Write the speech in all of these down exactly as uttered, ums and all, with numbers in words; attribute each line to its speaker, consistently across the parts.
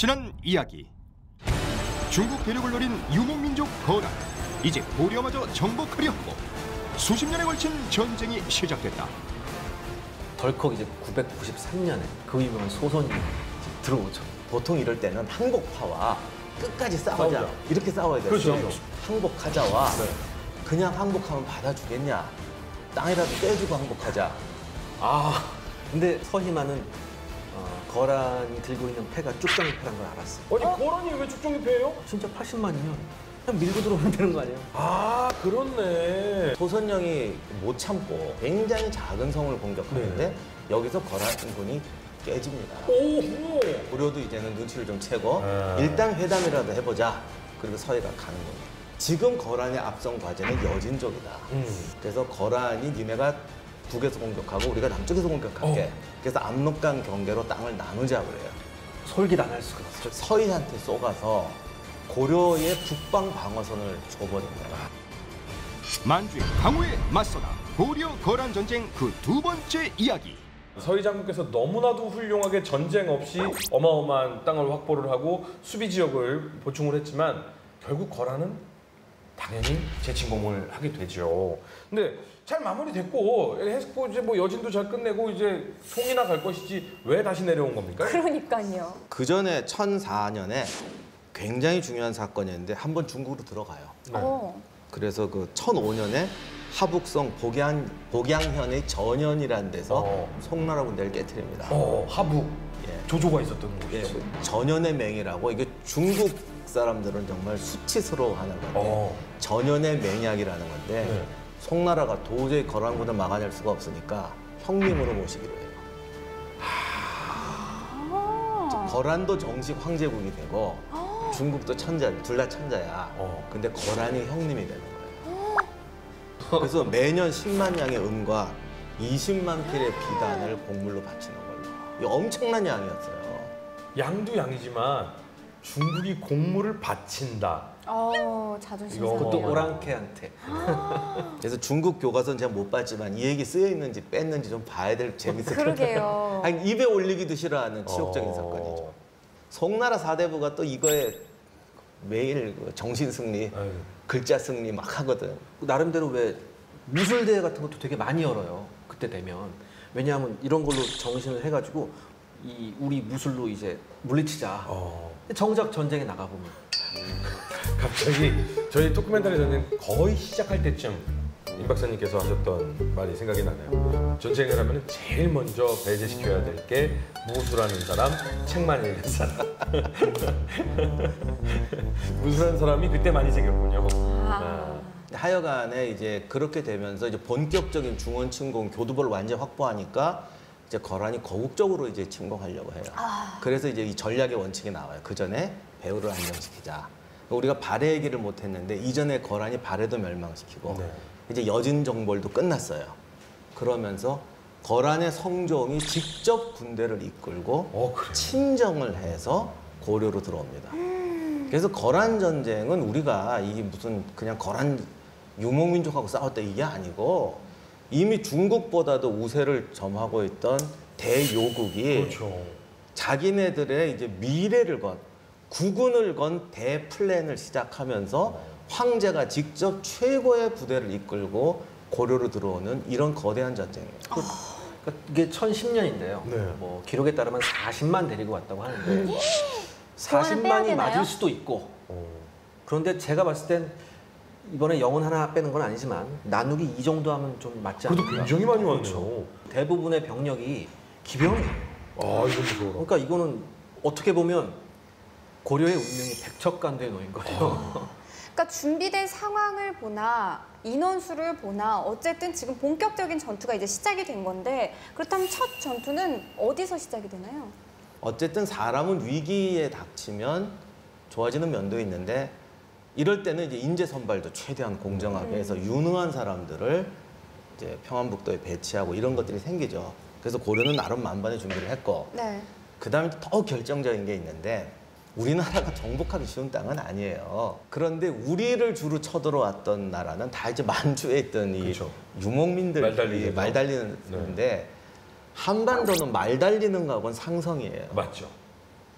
Speaker 1: 지난 이야기, 중국 대륙을 노린 유목민족 거란, 이제 고려마저 정복하려 하고 수십 년에 걸친 전쟁이 시작됐다.
Speaker 2: 덜컥 이제 구백구십삼 년에 그 유명한 소선이 들어오죠.
Speaker 3: 보통 이럴 때는 항복파와 끝까지 싸우자,
Speaker 2: 싸우자.
Speaker 3: 이렇게 싸워야 돼요.
Speaker 2: 그렇죠.
Speaker 3: 항복하자와
Speaker 2: 네.
Speaker 3: 그냥 항복하면 받아주겠냐, 땅이라도 떼주고 항복하자.
Speaker 2: 아, 근데 서희만은 어, 거란이 들고 있는 패가 쭉정이패란 걸 알았어요.
Speaker 4: 아니 어? 거란이 왜 쭉정이패예요?
Speaker 2: 진짜 팔십만이면 그냥 밀고 들어오면 되는 거 아니에요?
Speaker 4: 아 그렇네.
Speaker 3: 소선영이 못 참고 굉장히 작은 성을 공격하는데
Speaker 4: 네.
Speaker 3: 여기서 거란군이 깨집니다.
Speaker 4: 오호.
Speaker 3: 고려도 이제는 눈치를 좀 채고
Speaker 4: 아.
Speaker 3: 일단 회담이라도 해보자. 그리고 서해가 가는 겁니다. 지금 거란의 앞선 과제는 여진족이다.
Speaker 4: 음.
Speaker 3: 그래서 거란이 니네가 북에서 공격하고 우리가 남쪽에서 공격할게.
Speaker 4: 어.
Speaker 3: 그래서 압록강 경계로 땅을 나누자 그래요.
Speaker 2: 솔깃 안 할 수가 없죠.
Speaker 3: 서희한테 쏘가서 고려의 북방 방어선을 줘버립니다.
Speaker 1: 만주의 강호에 맞서다 고려 거란 전쟁 그 두 번째 이야기.
Speaker 4: 서희 장군께서 너무나도 훌륭하게 전쟁 없이 어마어마한 땅을 확보를 하고 수비 지역을 보충을 했지만 결국 거란은 당연히 재침공을 하게 되죠. 근데 잘 마무리됐고 했고 이제 뭐 여진도 잘 끝내고 이제 송이나 갈 것이지 왜 다시 내려온 겁니까?
Speaker 5: 그러니까요.
Speaker 3: 그 전에 천사 년에 굉장히 중요한 사건이었는데 한 번 중국으로 들어가요.
Speaker 4: 네.
Speaker 5: 어.
Speaker 3: 그래서 그 천오 년에 하북성 복양, 복양현의 전현이라는 데서
Speaker 4: 어.
Speaker 3: 송나라 군대를 깨뜨립니다.
Speaker 4: 어, 하북
Speaker 3: 예.
Speaker 4: 조조가 있었던
Speaker 3: 예,
Speaker 4: 곳이죠.
Speaker 3: 전현의 맹이라고, 이게 중국 사람들은 정말 수치스러워하는 건데
Speaker 4: 어.
Speaker 3: 전현의 맹약이라는 건데
Speaker 4: 네.
Speaker 3: 송나라가 도저히 거란군을 막아낼 수가 없으니까 형님으로 모시기로 해요.
Speaker 5: 아.
Speaker 3: 거란도 정식 황제국이 되고 중국도 천자, 둘 다 천자야.
Speaker 4: 어.
Speaker 3: 근데 거란이 형님이 되는 거예요. 그래서 매년 십만 양의 은과 이십만 필의 비단을 공물로 바치는 걸로. 이 엄청난 양이었어요.
Speaker 4: 양도 양이지만 중국이 공물을 바친다.
Speaker 5: 어, 자존심
Speaker 4: 이거
Speaker 5: 상해요.
Speaker 2: 그것도 오랑캐한테.
Speaker 3: 그래서 중국 교과서는 제가 못 봤지만 이 얘기 쓰여 있는지 뺐는지 좀 봐야 될 재밌을 것 같아요.
Speaker 5: 그러게요.
Speaker 3: 아니, 입에 올리기도 싫어하는 치욕적인
Speaker 4: 어.
Speaker 3: 사건이죠. 송나라 사대부가 또 이거에 매일 그 정신 승리,
Speaker 4: 아유.
Speaker 3: 글자 승리 막 하거든.
Speaker 2: 나름대로 왜 무술대회 같은 것도 되게 많이 열어요. 그때 되면. 왜냐하면 이런 걸로 정신을 해가지고 이 우리 무술로 이제 물리치자.
Speaker 4: 어.
Speaker 2: 정작 전쟁에 나가보면.
Speaker 4: 갑자기 저희 토크멘터리 전쟁 거의 시작할 때쯤 임 박사님께서 하셨던 말이 생각이 나네요. 전쟁을 하면 제일 먼저 배제시켜야 될 게 무술하는 사람, 책만 읽는 사람. 무술하는 사람이 그때 많이 생겼군요.
Speaker 5: 아.
Speaker 3: 하여간에 이제 그렇게 되면서 이제 본격적인 중원 침공, 교두보를 완전히 확보하니까 이제 거란이 거국적으로 이제 침공하려고 해요.
Speaker 5: 아.
Speaker 3: 그래서 이제 이 전략의 원칙이 나와요. 그 전에 배후를 안정시키자. 우리가 발해 얘기를 못했는데 이전에 거란이 발해도 멸망시키고
Speaker 4: 네.
Speaker 3: 이제 여진 정벌도 끝났어요. 그러면서 거란의 성종이 직접 군대를 이끌고
Speaker 4: 어, 그래요?
Speaker 3: 친정을 해서 고려로 들어옵니다. 그래서 거란 전쟁은 우리가 이게 무슨 그냥 거란 유목민족하고 싸웠다 이게 아니고 이미 중국보다도 우세를 점하고 있던 대요국이
Speaker 4: 그렇죠.
Speaker 3: 자기네들의 이제 미래를 건 국군을 건 대플랜을 시작하면서 황제가 직접 최고의 부대를 이끌고 고려로 들어오는 이런 거대한 전쟁이에요.
Speaker 2: 그, 그러니까 이게 천십 년인데요.
Speaker 4: 네.
Speaker 2: 뭐 기록에 따르면 사십만 데리고 왔다고 하는데
Speaker 5: 그거는 빼야
Speaker 2: 사십만이
Speaker 5: 되나요?
Speaker 2: 맞을 수도 있고.
Speaker 4: 어.
Speaker 2: 그런데 제가 봤을 땐 이번에 영혼 하나 빼는 건 아니지만 나누기 이 정도 하면 좀 맞지 않을까.
Speaker 4: 그래도 굉장히 많이 왔네요.
Speaker 2: 그렇죠. 대부분의 병력이 기병이에요.
Speaker 4: 아, 이건 무서워.
Speaker 2: 그러니까 이거는 어떻게 보면 고려의 운명이 백척간도에 놓인 거예요.
Speaker 5: 그러니까 준비된 상황을 보나 인원수를 보나 어쨌든 지금 본격적인 전투가 이제 시작이 된 건데 그렇다면 첫 전투는 어디서 시작이 되나요?
Speaker 3: 어쨌든 사람은 위기에 닥치면 좋아지는 면도 있는데 이럴 때는 이제 인재 선발도 최대한 공정하게 해서 유능한 사람들을 이제 평안북도에 배치하고 이런 것들이 생기죠. 그래서 고려는 나름 만반의 준비를 했고
Speaker 5: 네.
Speaker 3: 그다음에 더 결정적인 게 있는데 우리나라가 정복하기 쉬운 땅은 아니에요. 그런데 우리를 주로 쳐들어왔던 나라는 다 이제 만주에 있던 이
Speaker 4: 그렇죠.
Speaker 3: 유목민들이
Speaker 4: 말 달리는
Speaker 3: 말 달리는데
Speaker 4: 네.
Speaker 3: 한반도는 말 달리는 거하고는 상성이에요.
Speaker 4: 맞죠.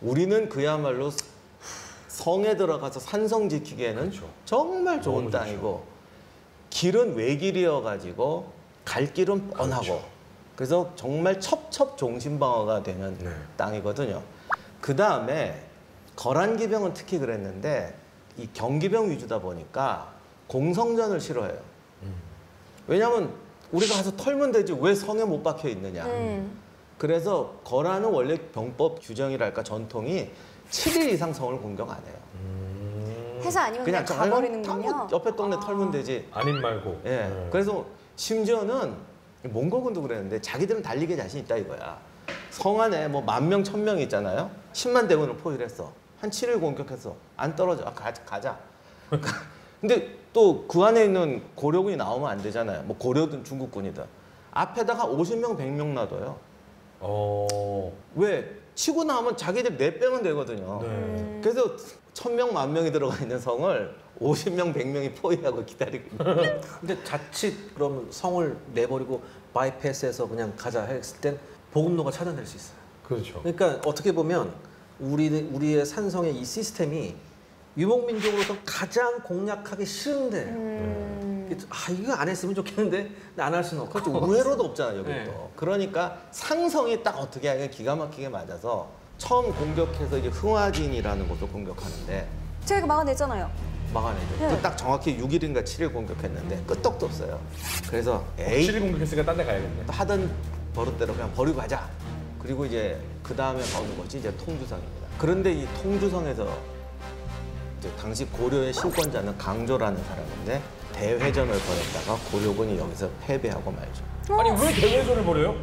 Speaker 3: 우리는 그야말로 성에 들어가서 산성 지키기에는
Speaker 4: 그렇죠.
Speaker 3: 정말 좋은
Speaker 4: 너무 좋죠.
Speaker 3: 땅이고 길은 외길이어 가지고 갈 길은 뻔하고
Speaker 4: 그렇죠.
Speaker 3: 그래서 정말 첩첩종신방어가 되는
Speaker 4: 네.
Speaker 3: 땅이거든요. 그 다음에 거란기병은 특히 그랬는데 이 경기병 위주다 보니까 공성전을 싫어해요.
Speaker 4: 음.
Speaker 3: 왜냐하면 우리가 가서 털면 되지 왜 성에 못 박혀 있느냐.
Speaker 5: 음.
Speaker 3: 그래서 거란은 원래 병법 규정이랄까 전통이 칠 일 이상 성을 공격 안 해요.
Speaker 4: 음.
Speaker 5: 해서 아니면 그냥,
Speaker 3: 그냥
Speaker 5: 가버리는군요.
Speaker 3: 뭐 옆에 동네
Speaker 5: 아.
Speaker 3: 털면 되지.
Speaker 4: 아님 말고.
Speaker 3: 예.
Speaker 4: 네.
Speaker 3: 그래서 심지어는 몽고군도 그랬는데 자기들은 달리기 자신 있다 이거야. 성 안에 뭐 만 명, 천 명 있잖아요. 십만 대군을 포위했어. 한 칠 일 공격했어. 안 떨어져. 아, 가자. 가자. 근데 또 그 안에 있는 고려군이 나오면 안 되잖아요. 뭐 고려든 중국군이든. 앞에다가 오십 명, 백 명 놔둬요.
Speaker 4: 어.
Speaker 3: 왜? 치고 나오면 자기들 내빼면 되거든요.
Speaker 4: 네.
Speaker 5: 음.
Speaker 3: 그래서 천 명, 만 명이 들어가 있는 성을 오십 명, 백 명이 포위하고 기다리고 있는
Speaker 2: 근데 자칫 그러면 성을 내버리고 바이패스해서 그냥 가자 했을 땐 보급로가 차단될 수 있어요.
Speaker 4: 그렇죠.
Speaker 2: 그러니까 어떻게 보면 우리 우리의 산성의 이 시스템이 유목민족으로서 가장 공략하기 싫은데
Speaker 5: 음.
Speaker 2: 아 이거 안 했으면 좋겠는데 안 할 수는 없고
Speaker 3: 그것도 우회로도 없잖아요, 여기
Speaker 2: 네.
Speaker 3: 또. 그러니까 상성이 딱 어떻게 하냐 기가 막히게 맞아서 처음 공격해서 이제 흥화진이라는 곳을 공격하는데
Speaker 5: 저희가 막아내잖아요.
Speaker 2: 막아내죠.
Speaker 5: 네.
Speaker 3: 그 딱 정확히 육 일인가 칠 일 공격했는데 끄떡도 없어요. 그래서 에이
Speaker 4: 칠 일 공격했으니까 딴 데 가야겠네.
Speaker 3: 또 하던 버릇대로 그냥 버리고 가자. 그리고 이제 그 다음에 가는 것이 이제 통주성입니다. 그런데 이 통주성에서 이제 당시 고려의 실권자는 강조라는 사람인데 대회전을 벌였다가 고려군이 여기서 패배하고 말죠.
Speaker 4: 아니 왜 대회전을 벌여요?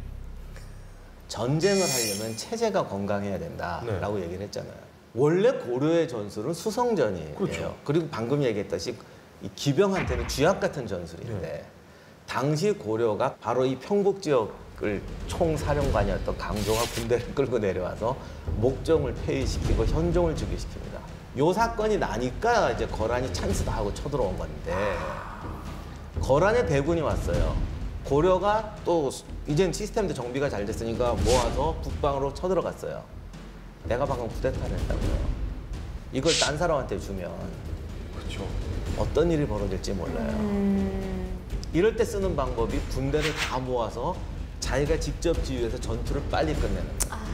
Speaker 3: 전쟁을 하려면 체제가 건강해야 된다라고 얘기를 했잖아요. 원래 고려의 전술은 수성전이에요.
Speaker 4: 그렇죠.
Speaker 3: 그리고 방금 얘기했듯이 이 기병한테는 쥐약 같은 전술인데
Speaker 4: 네.
Speaker 3: 당시 고려가 바로 이 평북 지역을 총사령관이었던 강조가 군대를 끌고 내려와서 목정을 폐위시키고 현종을 즉위시킵니다. 요 사건이 나니까 이제 거란이 찬스다 하고 쳐들어온 건데 거란의 대군이 왔어요. 고려가 또 이젠 시스템도 정비가 잘 됐으니까 모아서 북방으로 쳐들어갔어요. 내가 방금 쿠데타를 했다고요. 이걸 딴 사람한테 주면
Speaker 4: 그렇죠.
Speaker 3: 어떤 일이 벌어질지 몰라요.
Speaker 5: 음.
Speaker 3: 이럴 때 쓰는 방법이 군대를 다 모아서 자기가 직접 지휘해서 전투를 빨리 끝내는 거예요.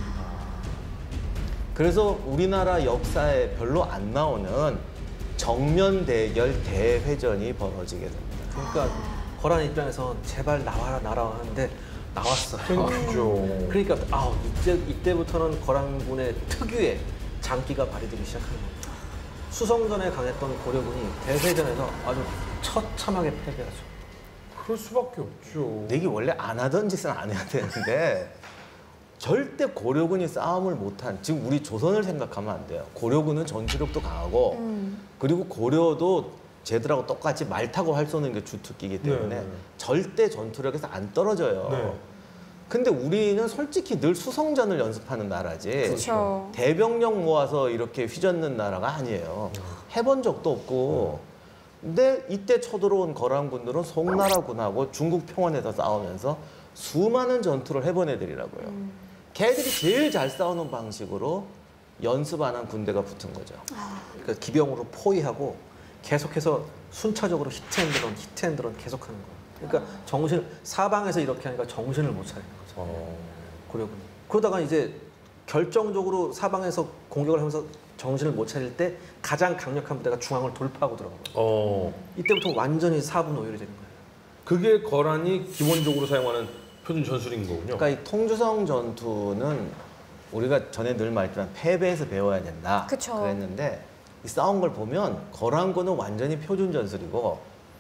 Speaker 3: 그래서 우리나라 역사에 별로 안 나오는 정면 대결 대회전이 벌어지게 됩니다.
Speaker 2: 그러니까 거란 입장에서 제발 나와라 나와라 하는데 나왔어요.
Speaker 4: 그렇죠.
Speaker 2: 그러니까 아 이때 이때부터는 거란군의 특유의 장기가 발휘되기 시작하는 겁니다. 수성전에 강했던 고려군이 대회전에서 아주 처참하게 패배하죠.
Speaker 4: 그럴 수밖에 없죠.
Speaker 3: 내기 원래 안 하던 짓은 안 해야 되는데 절대 고려군이 싸움을 못한 지금 우리 조선을 생각하면 안 돼요. 고려군은 전투력도 강하고
Speaker 5: 음.
Speaker 3: 그리고 고려도 쟤들하고 똑같이 말 타고 활 쏘는 게 주특기이기 때문에
Speaker 4: 네.
Speaker 3: 절대 전투력에서 안 떨어져요.
Speaker 4: 네.
Speaker 3: 근데 우리는 솔직히 늘 수성전을 연습하는 나라지
Speaker 5: 그렇죠.
Speaker 3: 대병력 모아서 이렇게 휘젓는 나라가 아니에요. 해본 적도 없고. 근데 이때 쳐들어온 거란군들은 송나라군하고 중국 평원에서 싸우면서 수많은 전투를 해본 애들이라고요.
Speaker 5: 음.
Speaker 3: 걔들이 제일 잘 싸우는 방식으로 연습 안 한 군대가 붙은 거죠.
Speaker 2: 그러니까 기병으로 포위하고 계속해서 순차적으로 히트앤드런 히트앤드런 계속하는 거예요. 그러니까 정신 사방에서 이렇게 하니까 정신을 못 차리는 거죠.
Speaker 4: 어.
Speaker 2: 고려군이. 그러다가 이제 결정적으로 사방에서 공격을 하면서 정신을 못 차릴 때 가장 강력한 부대가 중앙을 돌파하고 들어간 거예요.
Speaker 4: 어.
Speaker 2: 이때부터 완전히 사분오열이 되는 거예요.
Speaker 4: 그게 거란이 기본적으로 사용하는 표준 전술인 거군요.
Speaker 3: 그러니까 이 통주성 전투는 우리가 전에 늘 말했지만 패배에서 배워야 된다.
Speaker 5: 그쵸.
Speaker 3: 그랬는데 이 싸운 걸 보면 거란군은 완전히 표준 전술이고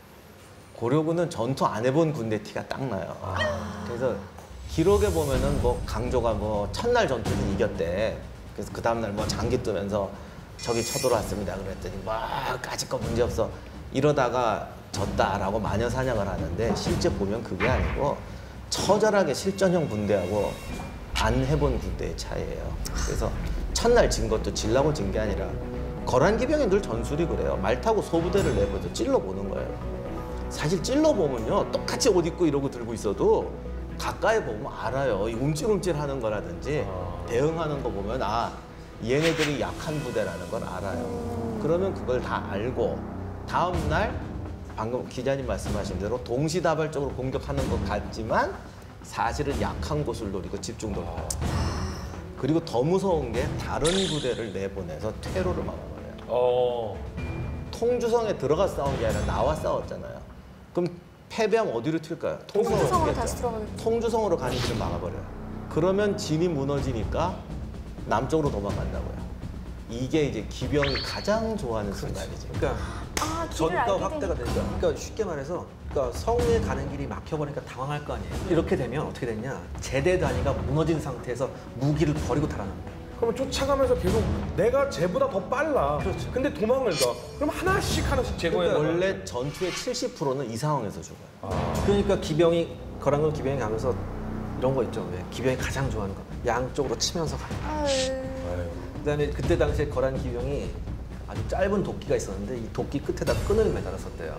Speaker 3: 고려군은 전투 안 해본 군대 티가 딱 나요. 그래서 기록에 보면은 뭐 강조가 뭐 첫날 전투는 이겼대. 그래서 그 다음날 뭐 장기 뜨면서 적이 쳐들어왔습니다. 그랬더니 막 까짓 거 문제 없어. 이러다가 졌다라고 마녀 사냥을 하는데 실제 보면 그게 아니고 처절하게 실전형 군대하고 안 해본 군대의 차이예요. 그래서 첫날 진 것도 질라고 진 게 아니라 거란 기병이 늘 전술이 그래요. 말 타고 소부대를 내버려 찔러보는 거예요. 사실 찔러보면요 똑같이 옷 입고 이러고 들고 있어도 가까이 보면 알아요. 이 움찔움찔하는 거라든지
Speaker 4: 아.
Speaker 3: 대응하는 거 보면 아 얘네들이 약한 부대라는 걸 알아요. 그러면 그걸 다 알고 다음 날 방금 기자님 말씀하신 대로 동시다발적으로 공격하는 것 같지만 사실은 약한 곳을 노리고 집중 돌파해요. 그리고 더 무서운 게 다른 부대를 내보내서 퇴로를 막아버려요.
Speaker 4: 어.
Speaker 3: 통주성에 들어가 싸운 게 아니라 나와 싸웠잖아요. 그럼 패배하면 어디로 튈까요? 통주성으로
Speaker 5: 통주성으로
Speaker 3: 튀겠죠.
Speaker 5: 다시 들어가는.
Speaker 3: 통주성으로 가는 길을 막아버려요. 그러면 진이 무너지니까 남쪽으로 도망간다고요. 이게 이제 기병이 가장 좋아하는 순간이지.
Speaker 2: 그러니까
Speaker 5: 아, 길을
Speaker 2: 전가
Speaker 5: 알게
Speaker 2: 확대가
Speaker 5: 되니까.
Speaker 2: 되니까, 그러니까 쉽게 말해서, 그러니까 성에 가는 길이 막혀버리니까 당황할 거 아니에요. 이렇게 되면 어떻게 됐냐? 제대 단위가 무너진 상태에서 무기를 버리고 달아납니다.
Speaker 4: 그러면 쫓아가면서 계속 내가 쟤보다 더 빨라.
Speaker 2: 그렇죠.
Speaker 4: 근데 도망을 가. 그럼 하나씩 하나씩 제거해
Speaker 2: 그러니까
Speaker 4: 나가요.
Speaker 3: 원래 전투의 칠십 퍼센트는 이 상황에서 죽어요.
Speaker 2: 그러니까 기병이 거란군 기병이 가면서 이런 거 있죠. 왜 기병이 가장 좋아하는 거 양쪽으로 치면서 가요.
Speaker 5: 아유.
Speaker 2: 그다음에 그때 당시에 거란 기병이 아주 짧은 도끼가 있었는데 이 도끼 끝에다 끈을 매달았었대요.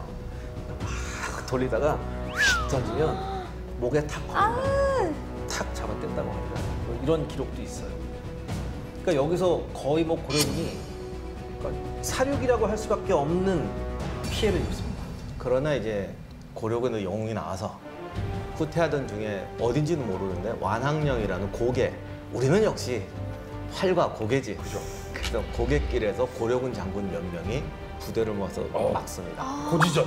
Speaker 2: 막 돌리다가 휙 던지면 목에 탁 걸린다. 탁 잡아댄다고 합니다. 뭐 이런 기록도 있어요. 그러니까 여기서 거의 뭐 고려군이 그러니까 사륙이라고 할 수밖에 없는 피해를 입습니다.
Speaker 3: 그러나 이제 고려군의 영웅이 나와서 후퇴하던 중에 어딘지는 모르는데 완항령이라는 고개, 우리는 역시 활과 고개지. 그죠. 그래서 고갯길에서 고려군 장군 몇 명이 부대를 모아서
Speaker 4: 어.
Speaker 3: 막습니다.
Speaker 4: 고지전.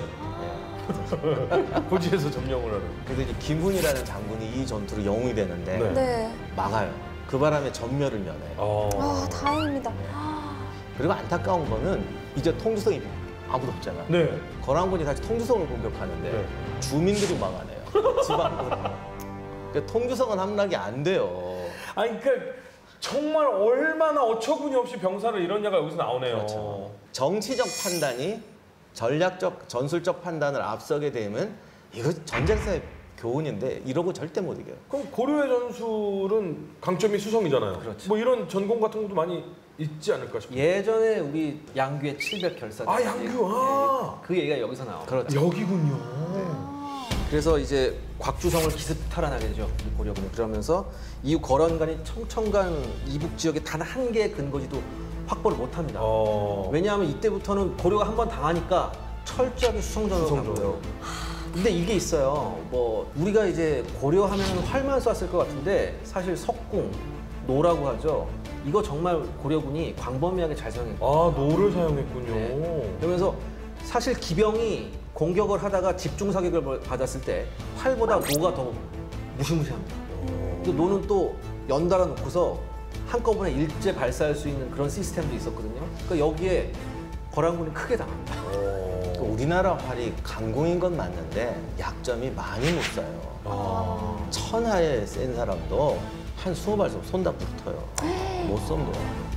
Speaker 3: 예.
Speaker 4: 고지에서 점령을 하는.
Speaker 3: 그래서 이제 김훈이라는 장군이 이 전투로 영웅이 되는데
Speaker 4: 네.
Speaker 5: 네.
Speaker 3: 막아요. 그 바람에 전멸을 면해요.
Speaker 4: 어.
Speaker 5: 아, 다행입니다.
Speaker 3: 그리고 안타까운 거는 이제 통주성이 아무도 없잖아.
Speaker 4: 네.
Speaker 3: 거란군이 다시 통주성을 공격하는데
Speaker 4: 네.
Speaker 3: 주민들이 막아내요. 지방군. 그러니까 통주성은 함락이 안 돼요.
Speaker 4: 아니 그러니까 정말 얼마나 어처구니 없이 병사를 이러냐가 여기서 나오네요.
Speaker 3: 그렇죠. 정치적 판단이 전략적, 전술적 판단을 앞서게 되면 이거 전쟁사의 교훈인데 이러고 절대 못 이겨요.
Speaker 4: 그럼 고려의 전술은 강점이 수성이잖아요.
Speaker 2: 그렇죠.
Speaker 4: 뭐 이런 전공 같은 것도 많이 있지 않을까 싶어요.
Speaker 2: 예전에 우리 양규의 칠백 결사.
Speaker 4: 아, 양규, 아.
Speaker 2: 그 얘기가 여기서 나와요.
Speaker 3: 그렇죠.
Speaker 4: 여기군요.
Speaker 2: 그래서 이제 곽주성을 기습탈환하게 되죠. 이 고려군이. 그러면서 이후 거란간이 청천간 이북 지역에 단 한 개의 근거지도 확보를 못합니다.
Speaker 4: 어.
Speaker 2: 왜냐하면 이때부터는 고려가 한 번 당하니까 철저하게 수성전으로
Speaker 4: 수성전.
Speaker 2: 가고요. 근데 이게 있어요. 뭐 우리가 이제 고려하면 활만 쐈을 것 같은데 사실 석궁, 노라고 하죠. 이거 정말 고려군이 광범위하게 잘 사용했고.
Speaker 4: 아, 노를 사용했군요.
Speaker 2: 네. 그러면서 사실 기병이 공격을 하다가 집중 사격을 받았을 때 활보다 노가 더 무시무시합니다. 근데 노는 또 연달아 놓고서 한꺼번에 일제 발사할 수 있는 그런 시스템도 있었거든요. 그러니까 여기에 거란군이 크게 당합니다.
Speaker 3: 그 우리나라 활이 강공인 건 맞는데 약점이 많이 못 쏴요.
Speaker 4: 아.
Speaker 3: 천하에 센 사람도 한 스무 발 쏜 다 붙어요. 못 쏜도.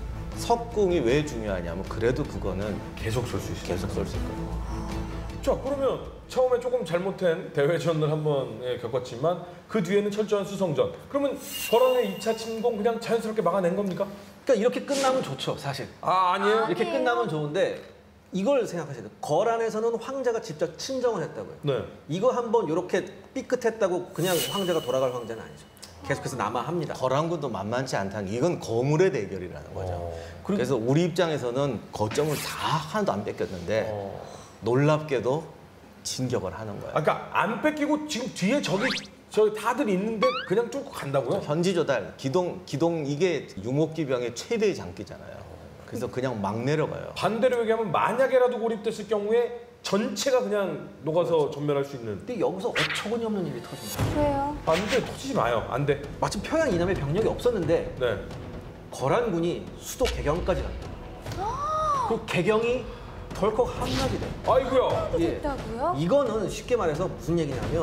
Speaker 3: 석궁이 왜 중요하냐면 그래도 그거는
Speaker 4: 계속 쏠 수 있어요.
Speaker 3: 계속 쏠 수 있거든요.
Speaker 4: 자, 그러면 처음에 조금 잘못된 대회전을 한번 예, 겪었지만 그 뒤에는 철저한 수성전. 그러면 거란의 이 차 침공 그냥 자연스럽게 막아낸 겁니까?
Speaker 2: 그러니까 이렇게 끝나면 좋죠, 사실.
Speaker 4: 아, 아니에요.
Speaker 2: 이렇게
Speaker 5: 아니에요.
Speaker 2: 끝나면 좋은데 이걸 생각하셔야 돼요. 거란에서는 황제가 직접 친정을 했다고요.
Speaker 4: 네.
Speaker 2: 이거 한번 이렇게 삐끗했다고 그냥 황제가 돌아갈 황제는 아니죠. 계속해서 남아합니다.
Speaker 3: 거란군도 만만치 않다는 게 이건 거물의 대결이라는 거죠.
Speaker 4: 어.
Speaker 3: 그래서 우리 입장에서는 거점을 다 하나도 안 뺏겼는데
Speaker 4: 어.
Speaker 3: 놀랍게도 진격을 하는 거예요.
Speaker 4: 아, 그러니까 안 뺏기고 지금 뒤에 저기 저 다들 있는데 그냥 뚫고 간다고요?
Speaker 3: 현지조달, 기동, 기동 이게 유목기병의 최대의 장기잖아요. 그래서 그냥 막 내려가요.
Speaker 4: 반대로 얘기하면 만약에라도 고립됐을 경우에 전체가 그냥 녹아서 전멸할 수 있는.
Speaker 2: 근데 여기서 어처구니 없는 일이 터집니다.
Speaker 5: 왜요?
Speaker 4: 안 돼, 터지지 마요. 안 돼.
Speaker 2: 마침 평양 이남에 병력이 없었는데
Speaker 4: 네.
Speaker 2: 거란군이 수도 개경까지 갑니다. 그리고 개경이 덜컥 함락이 돼요.
Speaker 4: 아이고야.
Speaker 2: 예.
Speaker 5: 있다고요?
Speaker 2: 이거는 쉽게 말해서 무슨 얘기냐면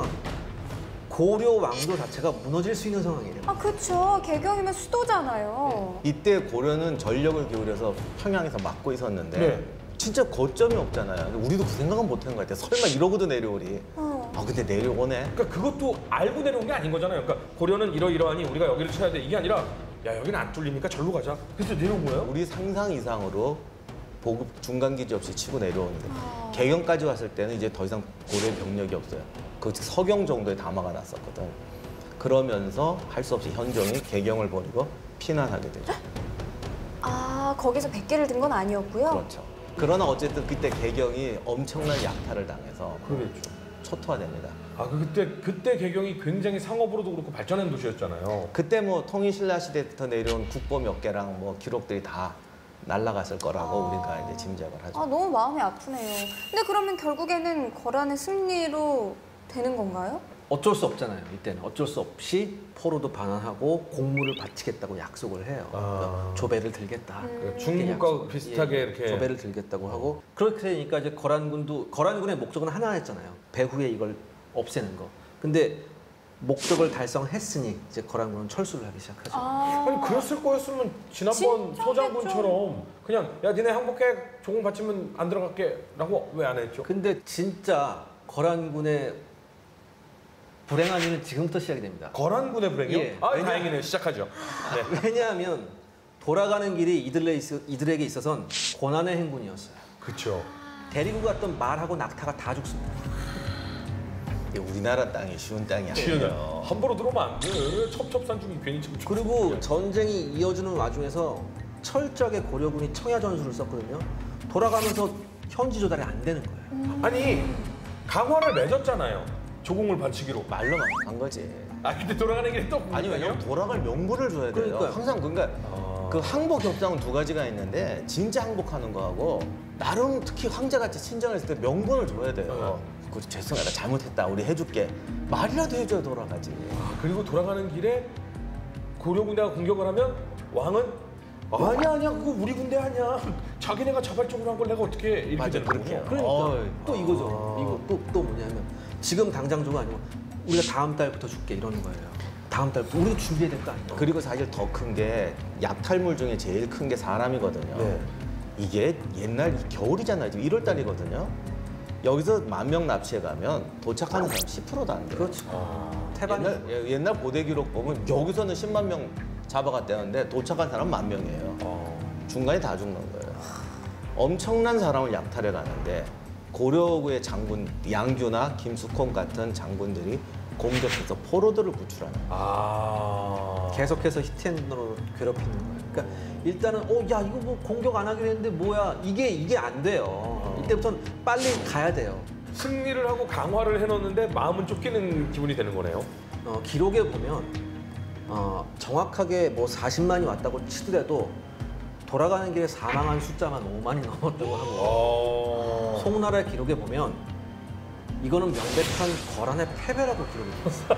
Speaker 2: 고려 왕조 자체가 무너질 수 있는 상황이에요.
Speaker 5: 아, 그쵸. 개경이면 수도잖아요.
Speaker 3: 이때 고려는 전력을 기울여서 평양에서 막고 있었는데
Speaker 4: 네.
Speaker 3: 진짜 거점이 없잖아요. 근데 우리도 그 생각은 못 한 것 같아요. 설마 이러고도 내려오리.
Speaker 5: 어.
Speaker 3: 아 근데 내려오네.
Speaker 4: 그러니까 그것도 알고 내려온 게 아닌 거잖아요. 그러니까 고려는 이러이러하니 우리가 여기를 쳐야 돼. 이게 아니라 야, 여기는 안 뚫리니까 절로 가자. 그래서 내려온 거예요?
Speaker 3: 우리 상상 이상으로 보급 중간 기지 없이 치고 내려오는데 개경까지 왔을 때는 이제 더 이상 고려 병력이 없어요. 그 서경 정도에 다 막아놨었거든. 그러면서 할 수 없이 현종이 개경을 버리고 피난하게 되죠.
Speaker 5: 아. 아, 거기서 백 개를 든 건 아니었고요.
Speaker 3: 그렇죠. 그러나 어쨌든 그때 개경이 엄청난 약탈을 당해서
Speaker 4: 그렇죠.
Speaker 3: 초토화됩니다.
Speaker 4: 아, 그 그때 그때 개경이 굉장히 상업으로도 그렇고 발전한 도시였잖아요.
Speaker 3: 그때 뭐 통일신라 시대부터 내려온 국보 몇 개랑 뭐 기록들이 다 날아갔을 거라고
Speaker 5: 아.
Speaker 3: 우리가 이제 짐작을 하죠.
Speaker 5: 아, 너무 마음이 아프네요. 근데 그러면 결국에는 거란의 승리로 되는 건가요?
Speaker 2: 어쩔 수 없잖아요. 이때는 어쩔 수 없이 포로도 반환하고 공물을 바치겠다고 약속을 해요.
Speaker 4: 아.
Speaker 2: 조배를 들겠다.
Speaker 5: 음.
Speaker 4: 그 중국과
Speaker 2: 약속을,
Speaker 4: 비슷하게
Speaker 2: 예,
Speaker 4: 이렇게
Speaker 2: 조배를 들겠다고 하고 그렇게 되니까 이제 거란군도 거란군의 목적은 하나였잖아요. 배후에 이걸 없애는 거. 근데 목적을 달성했으니 이제 거란군은 철수를 하기 시작하죠.
Speaker 5: 아,
Speaker 4: 아니 그랬을 거였으면 지난번
Speaker 5: 진짜
Speaker 4: 소장군처럼 그냥 야 니네 항복해 조공 바치면 안 들어갈게라고 왜 안 했죠?
Speaker 2: 근데 진짜 거란군의 불행한 일은 지금부터 시작이 됩니다.
Speaker 4: 거란군의 불행이요?
Speaker 2: 예.
Speaker 4: 아
Speaker 2: 왜냐-
Speaker 4: 다행이네요. 시작하죠. 네.
Speaker 2: 왜냐하면 돌아가는 길이 이들에 있어, 이들에게 있어선 고난의 행군이었어요.
Speaker 4: 그렇죠.
Speaker 2: 데리고 갔던 말하고 낙타가 다 죽습니다.
Speaker 3: 이게 우리나라 땅이 쉬운 땅이
Speaker 4: 지은아
Speaker 3: 아니에요.
Speaker 4: 함부로 들어오면 안 돼. 첩첩산중이 괜히 참 죽-
Speaker 2: 그리고 전쟁이 이어지는 와중에서 철저하게 고려군이 청야 전술을 썼거든요. 돌아가면서 현지 조달이 안 되는 거예요.
Speaker 4: 아니 강화를 맺었잖아요. 조공을 바치기로.
Speaker 3: 말로만 한 거지.
Speaker 4: 아 근데 돌아가는 길에 또
Speaker 3: 아니 왜냐면 돌아갈 명분을 줘야 돼요.
Speaker 2: 그러니까요.
Speaker 3: 항상 그러니까
Speaker 4: 아.
Speaker 3: 그 항복 협상은 두 가지가 있는데 진짜 항복하는 거하고 나름 특히 황제같이 친정했을 때 명분을 줘야 돼요. 그 죄송해요, 나 잘못했다, 우리 해줄게. 말이라도 해줘야 돌아가지.
Speaker 4: 아, 그리고 돌아가는 길에 고려 군대가 공격을 하면 왕은 아니야 아니야 그거 우리 군대 아니야. 자기네가 자발적으로 한 걸 내가 어떻게 이렇게
Speaker 3: 맞아,
Speaker 4: 되는
Speaker 3: 그렇게
Speaker 4: 거군요.
Speaker 3: 해요.
Speaker 2: 그러니까
Speaker 3: 어이.
Speaker 2: 또 이거죠.
Speaker 4: 아.
Speaker 2: 이거 또, 또 뭐냐면 지금 당장조가 아니고 우리가 다음 달부터 줄게 이러는 거예요. 다음 달부터 우리도 준비해야 될 거 아니에요.
Speaker 3: 그리고 사실 더 큰 게 약탈물 중에 제일 큰 게 사람이거든요.
Speaker 4: 네.
Speaker 3: 이게 옛날 이 겨울이잖아요. 지금 일월 달이거든요. 여기서 만 명 납치해 가면 도착하는 사람 십 퍼센트도 안 돼요.
Speaker 2: 그렇죠.
Speaker 4: 아.
Speaker 2: 태반이
Speaker 3: 옛날, 예, 옛날 보대 기록 보면 여기서는 십만 명 잡아갔다는데 도착한 사람 만 명이에요.
Speaker 4: 어.
Speaker 3: 중간에 다 죽는 거예요. 엄청난 사람을 약탈해 가는데 고려의 장군 양규나 김숙홍 같은 장군들이 공격해서 포로들을 구출하는 거예요.
Speaker 4: 아.
Speaker 2: 계속해서 히트앤런으로 괴롭히는 거예요. 그러니까 일단은 어 야 이거 뭐 공격 안 하기로 했는데 뭐야 이게 이게 안 돼요. 이때부터는 빨리 가야 돼요.
Speaker 4: 승리를 하고 강화를 해놓는데 마음은 쫓기는 기분이 되는 거네요.
Speaker 2: 어, 기록에 보면 어, 정확하게 뭐 사십만이 왔다고 치더라도 돌아가는 길에 사망한 숫자만 오만이 넘었다고 하고
Speaker 4: 어.
Speaker 2: 송나라의 기록에 보면 이거는 명백한 거란의 패배라고 기록이 되어 있어요.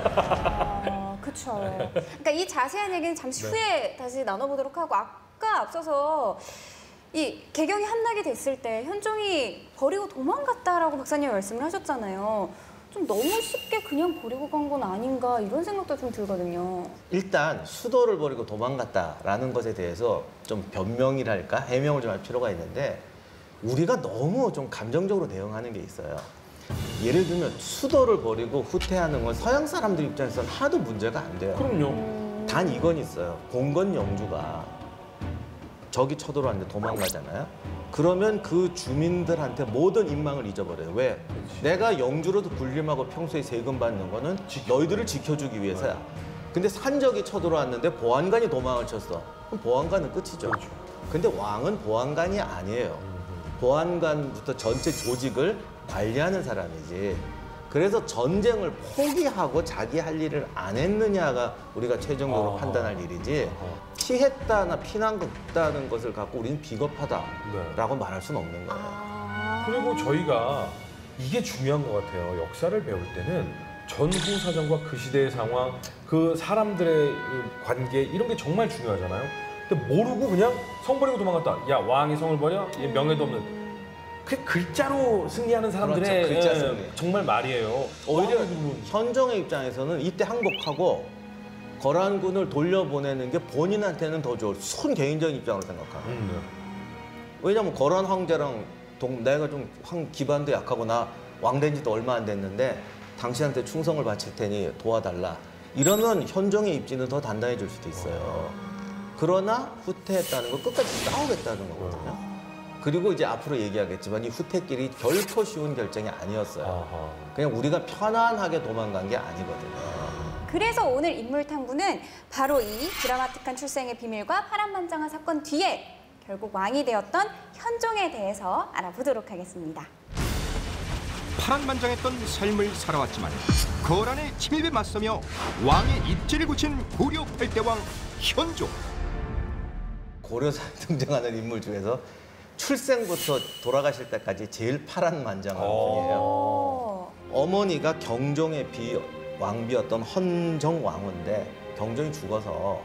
Speaker 5: 아, 그렇죠. 그러니까 이 자세한 얘기는 잠시
Speaker 4: 네.
Speaker 5: 후에 다시 나눠보도록 하고 아까 앞서서 이 개경이 함락이 됐을 때 현종이 버리고 도망갔다라고 박사님 말씀을 하셨잖아요. 좀 너무 쉽게 그냥 버리고 간 건 아닌가 이런 생각도 좀 들거든요.
Speaker 3: 일단 수도를 버리고 도망갔다라는 것에 대해서 좀 변명이랄까 해명을 좀 할 필요가 있는데 우리가 너무 좀 감정적으로 대응하는 게 있어요. 예를 들면 수도를 버리고 후퇴하는 건 서양 사람들 입장에서는 하도 문제가 안 돼요.
Speaker 4: 그럼요.
Speaker 3: 단 이건 있어요. 봉건 영주가 적이 쳐들어왔는데 도망가잖아요. 그러면 그 주민들한테 모든 인망을 잊어버려요. 왜? 내가 영주로도 군림하고 평소에 세금 받는 거는 너희들을 지켜주기 위해서야. 근데 산적이 쳐들어왔는데 보안관이 도망을 쳤어. 그럼 보안관은 끝이죠.
Speaker 4: 그렇죠.
Speaker 3: 근데 왕은 보안관이 아니에요. 보안관부터 전체 조직을 관리하는 사람이지. 그래서 전쟁을 포기하고 자기 할 일을 안 했느냐가 우리가 최종적으로
Speaker 4: 아.
Speaker 3: 판단할 일이지
Speaker 4: 어.
Speaker 3: 피했다나 피난갔다는 것을 갖고 우리는 비겁하다라고
Speaker 4: 네.
Speaker 3: 말할 수는 없는 거예요.
Speaker 5: 아.
Speaker 4: 그리고 저희가 이게 중요한 것 같아요. 역사를 배울 때는 전후 사정과 그 시대의 상황, 그 사람들의 관계 이런 게 정말 중요하잖아요. 근데 모르고 그냥 성 버리고 도망갔다. 야 왕이 성을 버려? 얘 명예도 없는. 그 글자로 승리하는 사람들의
Speaker 3: 그렇죠. 글자
Speaker 4: 예,
Speaker 3: 승리.
Speaker 4: 정말 말이에요.
Speaker 3: 오히려
Speaker 4: 왕이 누군-
Speaker 3: 현종의 입장에서는 이때 항복하고 거란군을 돌려보내는 게 본인한테는 더 좋을 순 개인적인 입장으로 생각하고.
Speaker 4: 음,
Speaker 3: 왜냐면 거란 황제랑 동, 내가 좀 황, 기반도 약하고 나 왕된 지도 얼마 안 됐는데 당신한테 충성을 바칠 테니 도와달라. 이러면 현종의 입지는 더 단단해질 수도 있어요. 그러나 후퇴했다는 건 끝까지 싸우겠다는 거거든요. 그리고 이제 앞으로 얘기하겠지만 이 후퇴길이 결코 쉬운 결정이 아니었어요.
Speaker 4: 아하.
Speaker 3: 그냥 우리가 편안하게 도망간 게 아니거든요.
Speaker 5: 그래서 오늘 인물탐구는 바로 이 드라마틱한 출생의 비밀과 파란만장한 사건 뒤에 결국 왕이 되었던 현종에 대해서 알아보도록 하겠습니다.
Speaker 1: 파란만장했던 삶을 살아왔지만 거란의 침입에 맞서며 왕의 입지를 굳힌 고려 팔대왕 현종.
Speaker 3: 고려사에 등장하는 인물 중에서 출생부터 돌아가실 때까지 제일 파란만장한 분이에요.
Speaker 5: 오.
Speaker 3: 어머니가 경종의 비 왕비였던 헌정 왕후인데 경종이 죽어서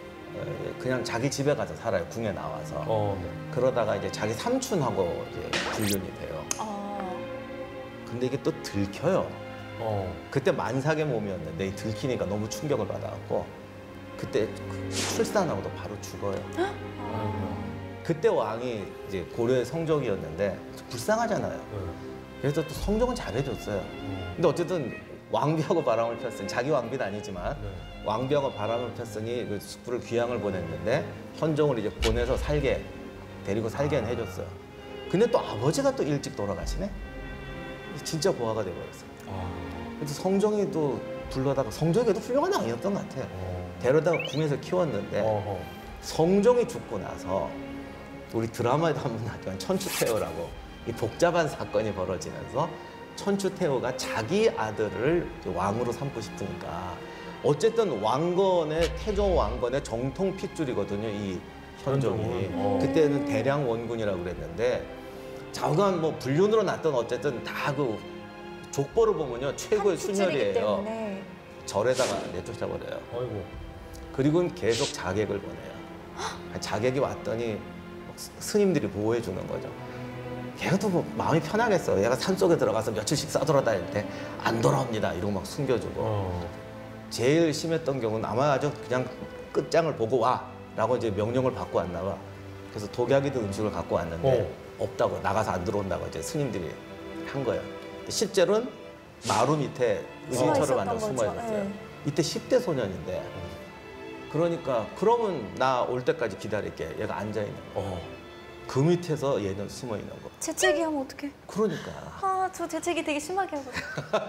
Speaker 3: 그냥 자기 집에 가서 살아요. 궁에 나와서.
Speaker 4: 어, 네.
Speaker 3: 그러다가 이제 자기 삼촌하고 이제 불륜이 돼요.
Speaker 5: 어.
Speaker 3: 근데 이게 또 들켜요.
Speaker 4: 어.
Speaker 3: 그때 만삭의 몸이었는데 이 들키니까 너무 충격을 받아갖고 그때 출산하고도 바로 죽어요.
Speaker 4: 아이고.
Speaker 3: 그때 왕이 이제 고려의 성종이었는데 불쌍하잖아요.
Speaker 4: 네.
Speaker 3: 그래서 또 성종은 잘해줬어요.
Speaker 4: 음.
Speaker 3: 근데 어쨌든 왕비하고 바람을 폈으니 자기 왕비는 아니지만
Speaker 4: 네.
Speaker 3: 왕비하고 바람을 폈으니 그 숙부를 귀향을 보냈는데 현종을 이제 보내서 살게 데리고 살게는 해줬어요. 근데 또 아버지가 또 일찍 돌아가시네. 진짜 고아가 돼버렸어요.
Speaker 4: 아.
Speaker 3: 그래서 성종이 또 불러다가 성종이도 훌륭한 왕이었던 것 같아요.
Speaker 4: 어.
Speaker 3: 데려다가 궁에서 키웠는데
Speaker 4: 어허.
Speaker 3: 성종이 죽고 나서 우리 드라마에도 한번 나왔지만 천추태후라고 이 복잡한 사건이 벌어지면서 천추태후가 자기 아들을 왕으로 삼고 싶으니까 어쨌든 왕건의 태조 왕건의 정통 핏줄이거든요. 이 현종이.
Speaker 4: 현종은. 어.
Speaker 3: 그때는 대량 원군이라고 그랬는데 좌우간 뭐 불륜으로 났던 어쨌든 다 그 족보를 보면요 최고의
Speaker 5: 핏줄이기
Speaker 3: 순혈이에요.
Speaker 5: 때문에.
Speaker 3: 절에다가 내쫓아버려요.
Speaker 4: 아이고.
Speaker 3: 그리고는 계속 자객을 보내요. 자객이 왔더니 스님들이 보호해 주는 거죠. 걔가 또 뭐 마음이 편하겠어. 얘가 산속에 들어가서 며칠씩 싸돌아다닐 때 안 돌아옵니다. 이러고 막 숨겨주고.
Speaker 4: 어.
Speaker 3: 제일 심했던 경우는 아마 아주 그냥 끝장을 보고 와 라고 이제 명령을 받고 왔나 봐. 그래서 독약이 든 음식을 갖고 왔는데 없다고 나가서 안 들어온다고 이제 스님들이 한 거예요. 실제로는 마루 밑에
Speaker 5: 숨어
Speaker 3: 의리처를
Speaker 5: 있었던
Speaker 3: 만들어 숨어
Speaker 5: 거죠.
Speaker 3: 있었어요.
Speaker 5: 네.
Speaker 3: 이때 십 대 소년인데 그러니까 그러면 나 올 때까지 기다릴게. 얘가 앉아있는 거.
Speaker 4: 어.
Speaker 3: 그 밑에서 얘는 숨어 있는 거.
Speaker 5: 재채기 하면 어떡해?
Speaker 3: 그러니까.
Speaker 5: 아, 저 재채기 되게 심하게 하거든요.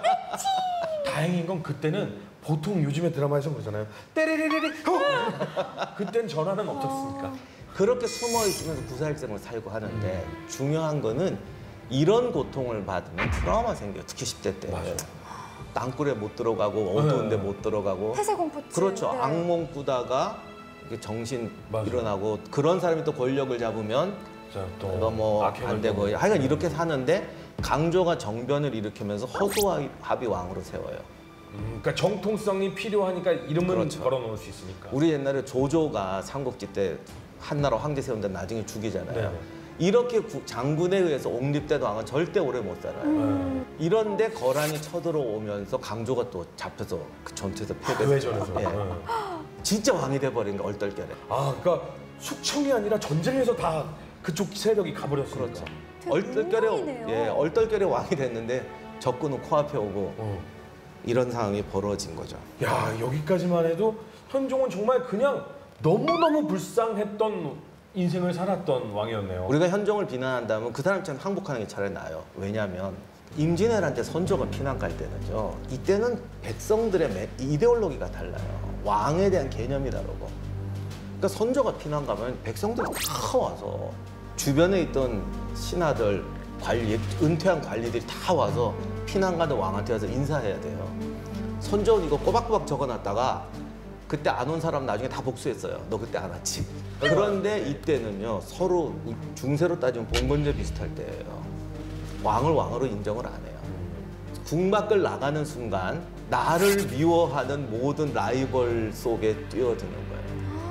Speaker 4: 다행인 건 그때는 보통 요즘의 드라마에서 그러잖아요. 때리리리리. 어! 그땐 전화는 없었으니까.
Speaker 3: 그렇게 숨어 있으면서 구사일생을 살고 하는데 중요한 거는 이런 고통을 받으면 트라우마 생겨요. 특히 십 대 때.
Speaker 4: 맞아요.
Speaker 3: 땅굴에 못 들어가고 어두운데
Speaker 4: 네.
Speaker 3: 못 들어가고.
Speaker 5: 폐쇄공포증.
Speaker 3: 그렇죠.
Speaker 5: 네.
Speaker 3: 악몽 꾸다가 이렇게 정신
Speaker 4: 맞아요.
Speaker 3: 일어나고 그런 사람이 또 권력을 잡으면
Speaker 4: 자, 또
Speaker 3: 내가 뭐
Speaker 4: 악행을
Speaker 3: 안 되고
Speaker 4: 또-
Speaker 3: 하여간 이렇게 사는데 강조가 정변을 일으키면서 허수아비 왕으로 세워요.
Speaker 4: 음, 그러니까 정통성이 필요하니까 이름은
Speaker 3: 그렇죠.
Speaker 4: 걸어놓을 수 있으니까.
Speaker 3: 우리 옛날에 조조가 삼국지 때 한나라 황제 세운다 나중에 죽이잖아요.
Speaker 4: 네네.
Speaker 3: 이렇게 구- 장군에 의해서 옹립된 왕은 절대 오래 못 살아요.
Speaker 4: 네.
Speaker 3: 이런데 거란이 쳐들어오면서 강조가 또 잡혀서 그 전투에서
Speaker 4: 그
Speaker 3: 패배했어요.
Speaker 4: 회전에서.
Speaker 3: 예.
Speaker 4: 네.
Speaker 3: 진짜 왕이 돼버린 거 얼떨결에.
Speaker 4: 아, 그러니까 숙청이 아니라 전쟁에서 다 그쪽 세력이 가버렸으니까.
Speaker 3: 그렇죠.
Speaker 5: 되게
Speaker 3: 얼떨결에
Speaker 5: 운명이네요.
Speaker 3: 예, 얼떨결에 왕이 됐는데 적군은 코앞에 오고
Speaker 4: 어.
Speaker 3: 이런 상황이 벌어진 거죠.
Speaker 4: 야, 여기까지만 해도 현종은 정말 그냥 너무너무 불쌍했던 인생을 살았던 왕이었네요.
Speaker 3: 우리가 현종을 비난한다면 그 사람처럼 항복하는 게 차라리 나아요. 왜냐하면 임진왜란때 선조가 피난 갈 때는요. 이때는 백성들의 매- 이데올로기가 달라요. 왕에 대한 개념이 다르고. 그러니까 선조가 피난 가면 백성들이 다 와서 주변에 있던 신하들, 관리, 은퇴한 관리들이 다 와서 피난 가는 왕한테 와서 인사해야 돼요. 선조는 이거 꼬박꼬박 적어놨다가 그때 안 온 사람 나중에 다 복수했어요. 너 그때 안 왔지. 그런데 이때는요 서로 중세로 따지면 봉건제 비슷할 때예요. 왕을 왕으로 인정을 안 해요. 궁 밖을 나가는 순간 나를 미워하는 모든 라이벌 속에 뛰어드는 거예요.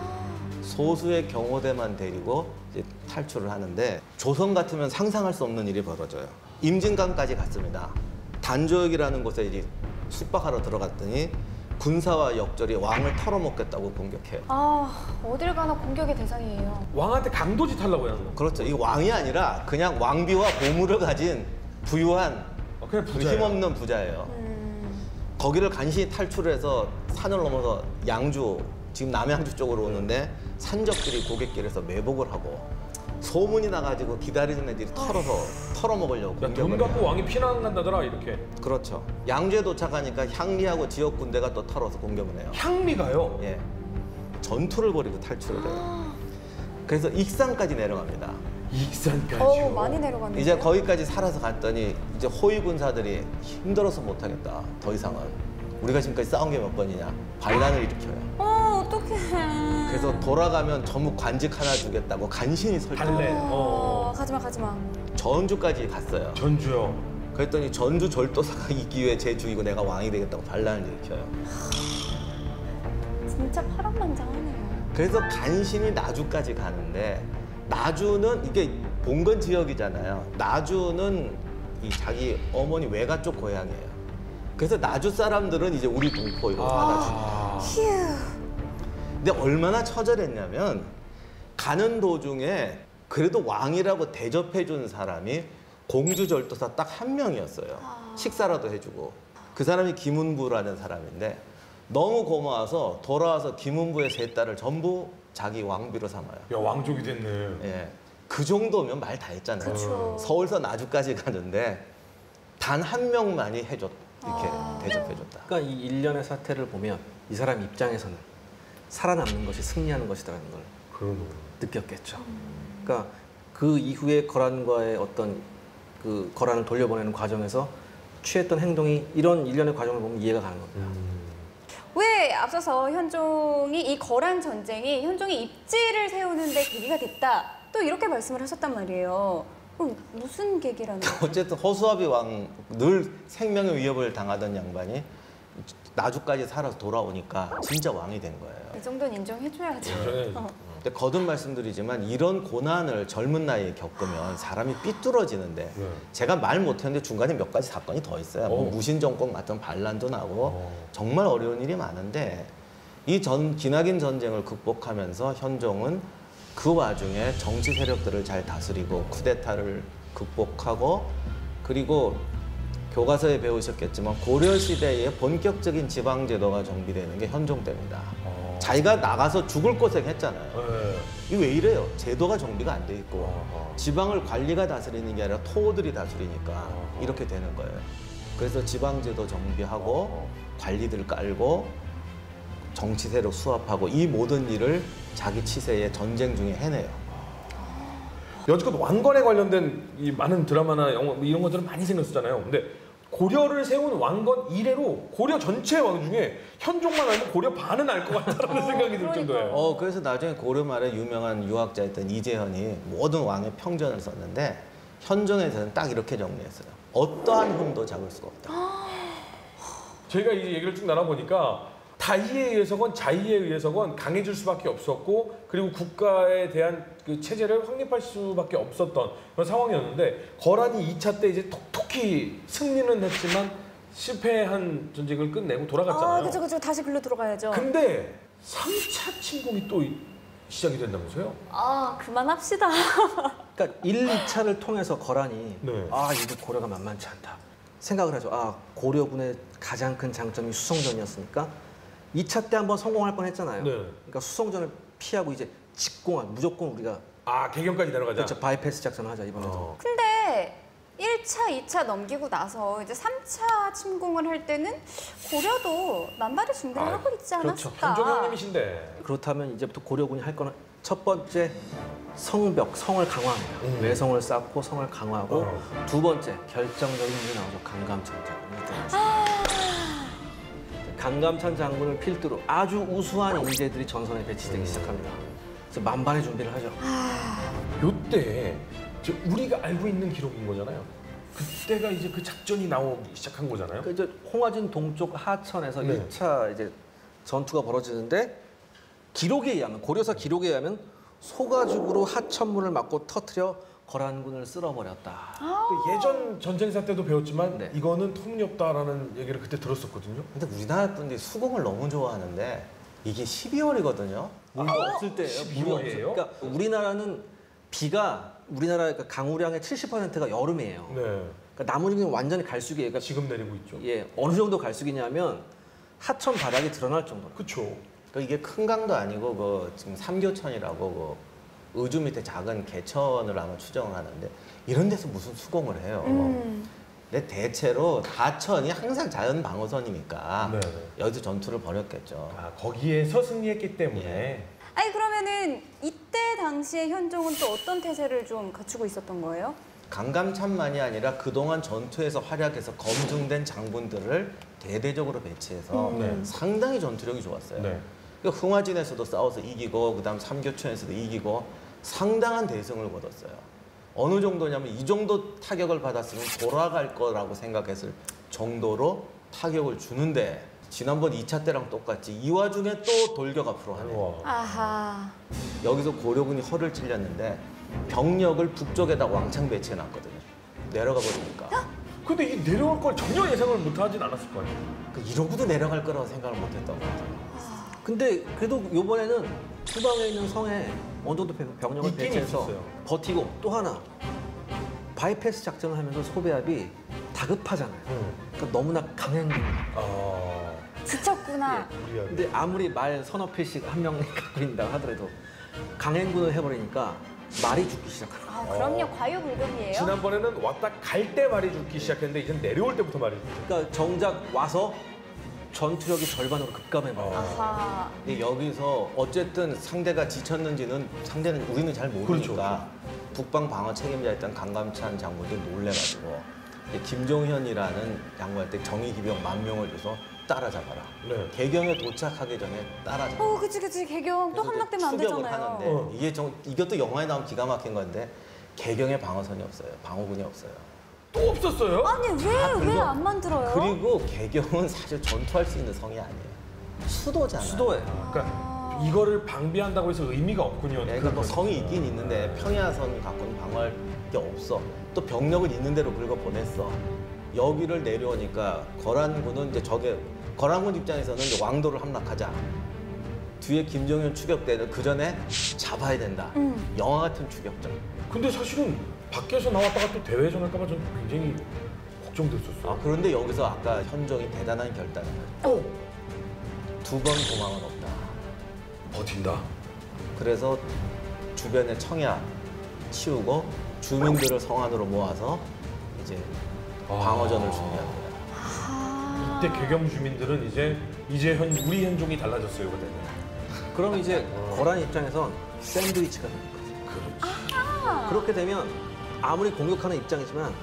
Speaker 3: 소수의 경호대만 데리고 이제 탈출을 하는데 조선 같으면 상상할 수 없는 일이 벌어져요. 임진강까지 갔습니다. 단조역이라는 곳에 이제 숙박하러 들어갔더니 군사와 역절이 왕을 털어먹겠다고 공격해요.
Speaker 5: 아, 어딜 가나 공격의 대상이에요.
Speaker 4: 왕한테 강도짓 하려고 하는 거.
Speaker 3: 그렇죠. 이 왕이 아니라 그냥 왕비와 보물을 가진 부유한
Speaker 4: 어, 그냥
Speaker 3: 그
Speaker 4: 부자예요.
Speaker 3: 힘없는 부자예요.
Speaker 5: 음.
Speaker 3: 거기를 간신히 탈출을 해서 산을 넘어서 양주, 지금 남양주 쪽으로 오는데 산적들이 고갯길에서 매복을 하고 소문이 나가지고 기다리는 애들이 털어서 털어먹으려고
Speaker 4: 야, 돈
Speaker 3: 공격을
Speaker 4: 갖고
Speaker 3: 해요.
Speaker 4: 왕이 피난 간다더라 이렇게.
Speaker 3: 그렇죠. 양주에 도착하니까 향리하고 지역 군대가 또 털어서 공격을 해요.
Speaker 4: 향리가요.
Speaker 3: 예. 전투를 벌이고 탈출을 해요. 그래서 익산까지 내려갑니다.
Speaker 4: 익산까지요.
Speaker 5: 어, 많이 내려갔네요.
Speaker 3: 이제 거기까지 살아서 갔더니 이제 호위 군사들이 힘들어서 못하겠다. 더 이상은 우리가 지금까지 싸운 게 몇 번이냐. 반란을 일으켜요.
Speaker 5: 어, 어떡해.
Speaker 3: 그래서 돌아가면 전국 관직 하나 주겠다고 간신히 설득을
Speaker 4: 발레.
Speaker 3: 해요.
Speaker 5: 어,
Speaker 4: 어.
Speaker 5: 가지마, 가지마.
Speaker 3: 전주까지 갔어요.
Speaker 4: 전주요.
Speaker 3: 그랬더니 전주 절도사가 이 기회에 제 주이고 내가 왕이 되겠다고 반란을 일으켜요.
Speaker 5: 진짜 파란만장하네요.
Speaker 3: 그래서 간신히 나주까지 가는데 나주는 이게 봉건 지역이잖아요. 나주는 이 자기 어머니 외가 쪽 고향이에요. 그래서 나주 사람들은 이제 우리 동포 이런 거 받아주고.
Speaker 4: 아.
Speaker 5: 휴.
Speaker 3: 근데 얼마나 처절했냐면 가는 도중에 그래도 왕이라고 대접해준 사람이 공주절도사 딱 한 명이었어요. 식사라도 해주고. 그 사람이 김은부라는 사람인데 너무 고마워서 돌아와서 김은부의 세 딸을 전부 자기 왕비로 삼아요.
Speaker 4: 야, 왕족이 됐네.
Speaker 3: 예. 그 정도면 말 다 했잖아요.
Speaker 5: 그쵸.
Speaker 3: 서울서 나주까지 가는데 단 한 명만이 해줬, 이렇게
Speaker 5: 아.
Speaker 3: 대접해줬다.
Speaker 2: 그러니까 이 일련의 사태를 보면 이 사람 입장에서는 살아남는 것이 승리하는 것이라는 걸
Speaker 4: 그러네.
Speaker 2: 느꼈겠죠. 그러니까 그 이후에 거란과의 어떤 그 거란을 돌려보내는 과정에서 취했던 행동이 이런 일련의 과정을 보면 이해가 가는 겁니다.
Speaker 5: 왜 앞서서 현종이 이 거란 전쟁이 현종이 입지를 세우는 데 계기가 됐다. 또 이렇게 말씀을 하셨단 말이에요. 그럼 무슨 계기라는 거죠?
Speaker 3: 어쨌든 허수아비 왕 늘 생명의 위협을 당하던 양반이 나주까지 살아서 돌아오니까 진짜 왕이 된 거예요.
Speaker 5: 이 정도는 인정해줘야죠.
Speaker 4: 인정해.
Speaker 5: 어.
Speaker 3: 근데 거듭 말씀드리지만 이런 고난을 젊은 나이에 겪으면 사람이 삐뚤어지는데
Speaker 4: 네.
Speaker 3: 제가 말 못했는데 중간에 몇 가지 사건이 더 있어요. 뭐
Speaker 4: 어.
Speaker 3: 무신정권 같은 반란도 나고
Speaker 4: 어.
Speaker 3: 정말 어려운 일이 많은데 이 전 기나긴 전쟁을 극복하면서 현종은 그 와중에 정치 세력들을 잘 다스리고 쿠데타를 극복하고 그리고 교과서에 배우셨겠지만 고려 시대에 본격적인 지방 제도가 정비되는 게 현종 때입니다.
Speaker 4: 어.
Speaker 3: 자기가 나가서 죽을 고생했잖아요.
Speaker 4: 네.
Speaker 3: 이게 왜 이래요? 제도가 정비가 안 돼 있고
Speaker 4: 어허.
Speaker 3: 지방을 관리가 다스리는 게 아니라 토호들이 다스리니까
Speaker 4: 어허.
Speaker 3: 이렇게 되는 거예요. 그래서 지방 제도 정비하고
Speaker 4: 어허.
Speaker 3: 관리들 깔고 정치 세력 수합하고 이 모든 일을 자기 치세에 전쟁 중에 해내요.
Speaker 4: 여지껏 왕건에 관련된 이 많은 드라마나 영화 뭐 이런 것들은 많이 생겼었잖아요. 근데 고려를 세운 왕건 이래로 고려 전체 왕 중에 현종만 알면 고려 반은 알 것 같다는 생각이 들 정도예요.
Speaker 3: 어 그래서 나중에 고려 말에 유명한 유학자였던 이재현이 모든 왕의 평전을 썼는데 현종에 대해서는 딱 이렇게 정리했어요. 어떠한 흠도 잡을 수가 없다.
Speaker 4: 저희가 이 얘기를 쭉 나눠보니까 다희에 의해서건 자희에 의해서건 강해질 수밖에 없었고 그리고 국가에 대한 그 체제를 확립할 수밖에 없었던 그런 상황이었는데 거란이 이 차 때 이제 톡톡히 승리는 했지만 실패한 전쟁을 끝내고 돌아갔잖아요.
Speaker 5: 아, 그죠, 그죠. 다시 글로 들어가야죠.
Speaker 4: 근데 삼 차 침공이 또 시작이 된다면서요?
Speaker 5: 아, 그만합시다.
Speaker 2: 그러니까 일, 이 차를 통해서 거란이
Speaker 4: 네.
Speaker 2: 아 이거 고려가 만만치 않다 생각을 하죠. 아 고려군의 가장 큰 장점이 수송전이었으니까 이 차 때 한번 성공할 뻔했잖아요.
Speaker 4: 네.
Speaker 2: 그러니까 수송전을 피하고 이제 직공한 무조건 우리가
Speaker 4: 아 개경까지 내려가자.
Speaker 2: 그렇죠 바이패스 작전을 하자 이번에도.
Speaker 4: 어.
Speaker 5: 근데 일 차, 이 차 넘기고 나서 이제 삼 차 침공을 할 때는 고려도 만발의 준비를
Speaker 4: 아,
Speaker 5: 하고 있지
Speaker 2: 그렇죠.
Speaker 5: 않았을까?
Speaker 4: 현종 형님이신데.
Speaker 2: 그렇다면 이제부터 고려군이 할 거는 첫 번째 성벽, 성을 강화합니다.
Speaker 4: 음.
Speaker 2: 외성을 쌓고 성을 강화하고
Speaker 4: 어.
Speaker 2: 두 번째 결정적인 일이 나오죠. 강감찬 장군이 들어가죠.
Speaker 5: 아,
Speaker 2: 강감찬 장군을 필두로 아주 우수한 인재들이 전선에 배치되기 시작합니다. 그래서 만반의 준비를 하죠.
Speaker 4: 요때 저 우리가 알고 있는 기록인 거잖아요. 그때가 이제 그 작전이 나오기 시작한 거잖아요.
Speaker 2: 그러니까 이제 홍화진 동쪽 하천에서
Speaker 4: 네.
Speaker 2: 일 차 이제 전투가 벌어지는데 기록에 의하면 고려사 기록에 의하면 소가죽으로 하천문을 막고 터트려 거란군을 쓸어버렸다.
Speaker 4: 그 예전 전쟁사 때도 배웠지만
Speaker 2: 네.
Speaker 4: 이거는 터무니없다라는 얘기를 그때 들었었거든요.
Speaker 3: 근데 우리나라 분들이 수공을 너무 좋아하는데 이게 십이월이거든요.
Speaker 2: 물도 없을 때예요. 물이
Speaker 4: 십이월이에요?
Speaker 2: 없을. 그러니까 우리나라는 비가 우리나라 그 강우량의 칠십 퍼센트가 여름이에요.
Speaker 4: 네.
Speaker 2: 그러니까 나머지는 완전히 갈수기예요. 그러니까
Speaker 4: 지금 내리고 있죠.
Speaker 2: 예, 어느 정도 갈수기냐면 하천 바닥이 드러날 정도로.
Speaker 4: 그렇죠.
Speaker 3: 그러니까 이게 큰 강도 아니고 그 지금 삼교천이라고 그 의주 밑에 작은 개천을 아마 추정을 하는데 이런 데서 무슨 수공을 해요.
Speaker 5: 음.
Speaker 3: 근데 대체로 하천이 항상 자연 방어선이니까
Speaker 4: 네.
Speaker 3: 여기서 전투를 벌였겠죠.
Speaker 4: 아 거기에서 승리했기 때문에.
Speaker 3: 예.
Speaker 5: 아니 그러면은 이 이때 당시에 현종은 또 어떤 태세를 좀 갖추고 있었던 거예요?
Speaker 3: 강감찬만이 아니라 그동안 전투에서 활약해서 검증된 장군들을 대대적으로 배치해서
Speaker 5: 음.
Speaker 3: 상당히 전투력이 좋았어요.
Speaker 4: 네.
Speaker 3: 그러니까 흥화진에서도 싸워서 이기고 그다음 삼교천에서도 이기고 상당한 대승을 거뒀어요. 어느 정도냐면 이 정도 타격을 받았으면 돌아갈 거라고 생각했을 정도로 타격을 주는데 지난번 이 차 때랑 똑같이 이 와중에 또 돌격 앞으로 하네.
Speaker 4: 우와.
Speaker 5: 아하.
Speaker 3: 여기서 고려군이 허를 찔렸는데 병력을 북쪽에다 왕창 배치해놨거든요. 내려가 버리니까
Speaker 4: 근데 이 내려올 걸 전혀 예상을 못하진 않았을 거 아니에요?
Speaker 3: 그 이러고도 내려갈 거라고 생각을 못했던 것 같아요.
Speaker 2: 근데 그래도 이번에는 후방에 있는 성에 어느 정도 병력을
Speaker 4: 있긴
Speaker 2: 배치해서
Speaker 4: 있었어요.
Speaker 2: 버티고 또 하나 바이패스 작전을 하면서 소배합이 다급하잖아요.
Speaker 4: 음.
Speaker 2: 그러니까 너무나 강행군.
Speaker 4: 아,
Speaker 5: 지쳤구나.
Speaker 4: 우리야.
Speaker 2: 근데 아무리 말 서너 필씩 한 명 갖고 있다 하더라도 강행군을 해버리니까 말이 죽기 시작하는 거예요.
Speaker 5: 아, 그럼요. 과유불급이에요.
Speaker 4: 지난번에는 왔다 갈 때 말이 죽기 시작했는데 이제 내려올 때부터 말이 죽기.
Speaker 2: 그러니까 정작 와서 전투력이 절반으로 급감해버려요.
Speaker 5: 아하.
Speaker 3: 근데 여기서 어쨌든 상대가 지쳤는지는 상대는 우리는 잘 모르니까
Speaker 4: 그렇죠,
Speaker 3: 북방 방어 책임자였던 강감찬 장군이 놀래가지고 이제 김종현이라는 장군한테 정의기병 만 명을 줘서 따라잡아라.
Speaker 4: 네.
Speaker 3: 개경에 도착하기 전에 따라잡아.
Speaker 5: 어, 그치, 그치. 개경 또
Speaker 3: 그래서 이제
Speaker 5: 함락되면 안
Speaker 3: 추격을
Speaker 5: 되잖아요.
Speaker 3: 하는데
Speaker 4: 어.
Speaker 3: 이게 정, 이것도 영화에 나오면 기가 막힌 건데 개경에 방어선이 없어요. 방어군이 없어요.
Speaker 4: 또 없었어요?
Speaker 5: 아니, 왜, 왜 안 만들어요?
Speaker 3: 그리고 개경은 사실 전투할 수 있는 성이 아니에요. 수도잖아요.
Speaker 2: 수도예요.
Speaker 4: 그러니까 이거를 방비한다고 해서 의미가 없군요.
Speaker 3: 네, 그러니까 뭐 성이 있긴 있는데 평야선 갖고는 방어할 게 없어. 또 병력은 있는 대로 긁어 보냈어. 여기를 내려오니까 거란군은 이제 저게 거란군 입장에서는 이제 왕도를 함락하자. 뒤에 김정현 추격대는 그 전에 잡아야 된다.
Speaker 5: 음.
Speaker 3: 영화 같은 추격전.
Speaker 4: 근데 사실은 밖에서 나왔다가 또 대회전 할까봐 저는 굉장히 걱정됐었어요.
Speaker 3: 아, 그런데 여기서 아까 현종이 대단한 결단을 해요.
Speaker 4: 어,
Speaker 3: 두 번 도망은 없다.
Speaker 4: 버틴다.
Speaker 3: 그래서 주변의 청야 치우고 주민들을 성 안으로 모아서 이제
Speaker 4: 아.
Speaker 3: 방어전을 준비한 거예요.
Speaker 5: 아.
Speaker 4: 이때 개경 주민들은 이제 이제 현 우리 현종이 달라졌어요 그때는.
Speaker 2: 그럼 이제 거란 입장에선 샌드위치가 되는 거죠.
Speaker 5: 아.
Speaker 2: 그렇게 되면 아무리 공격하는 입장이지만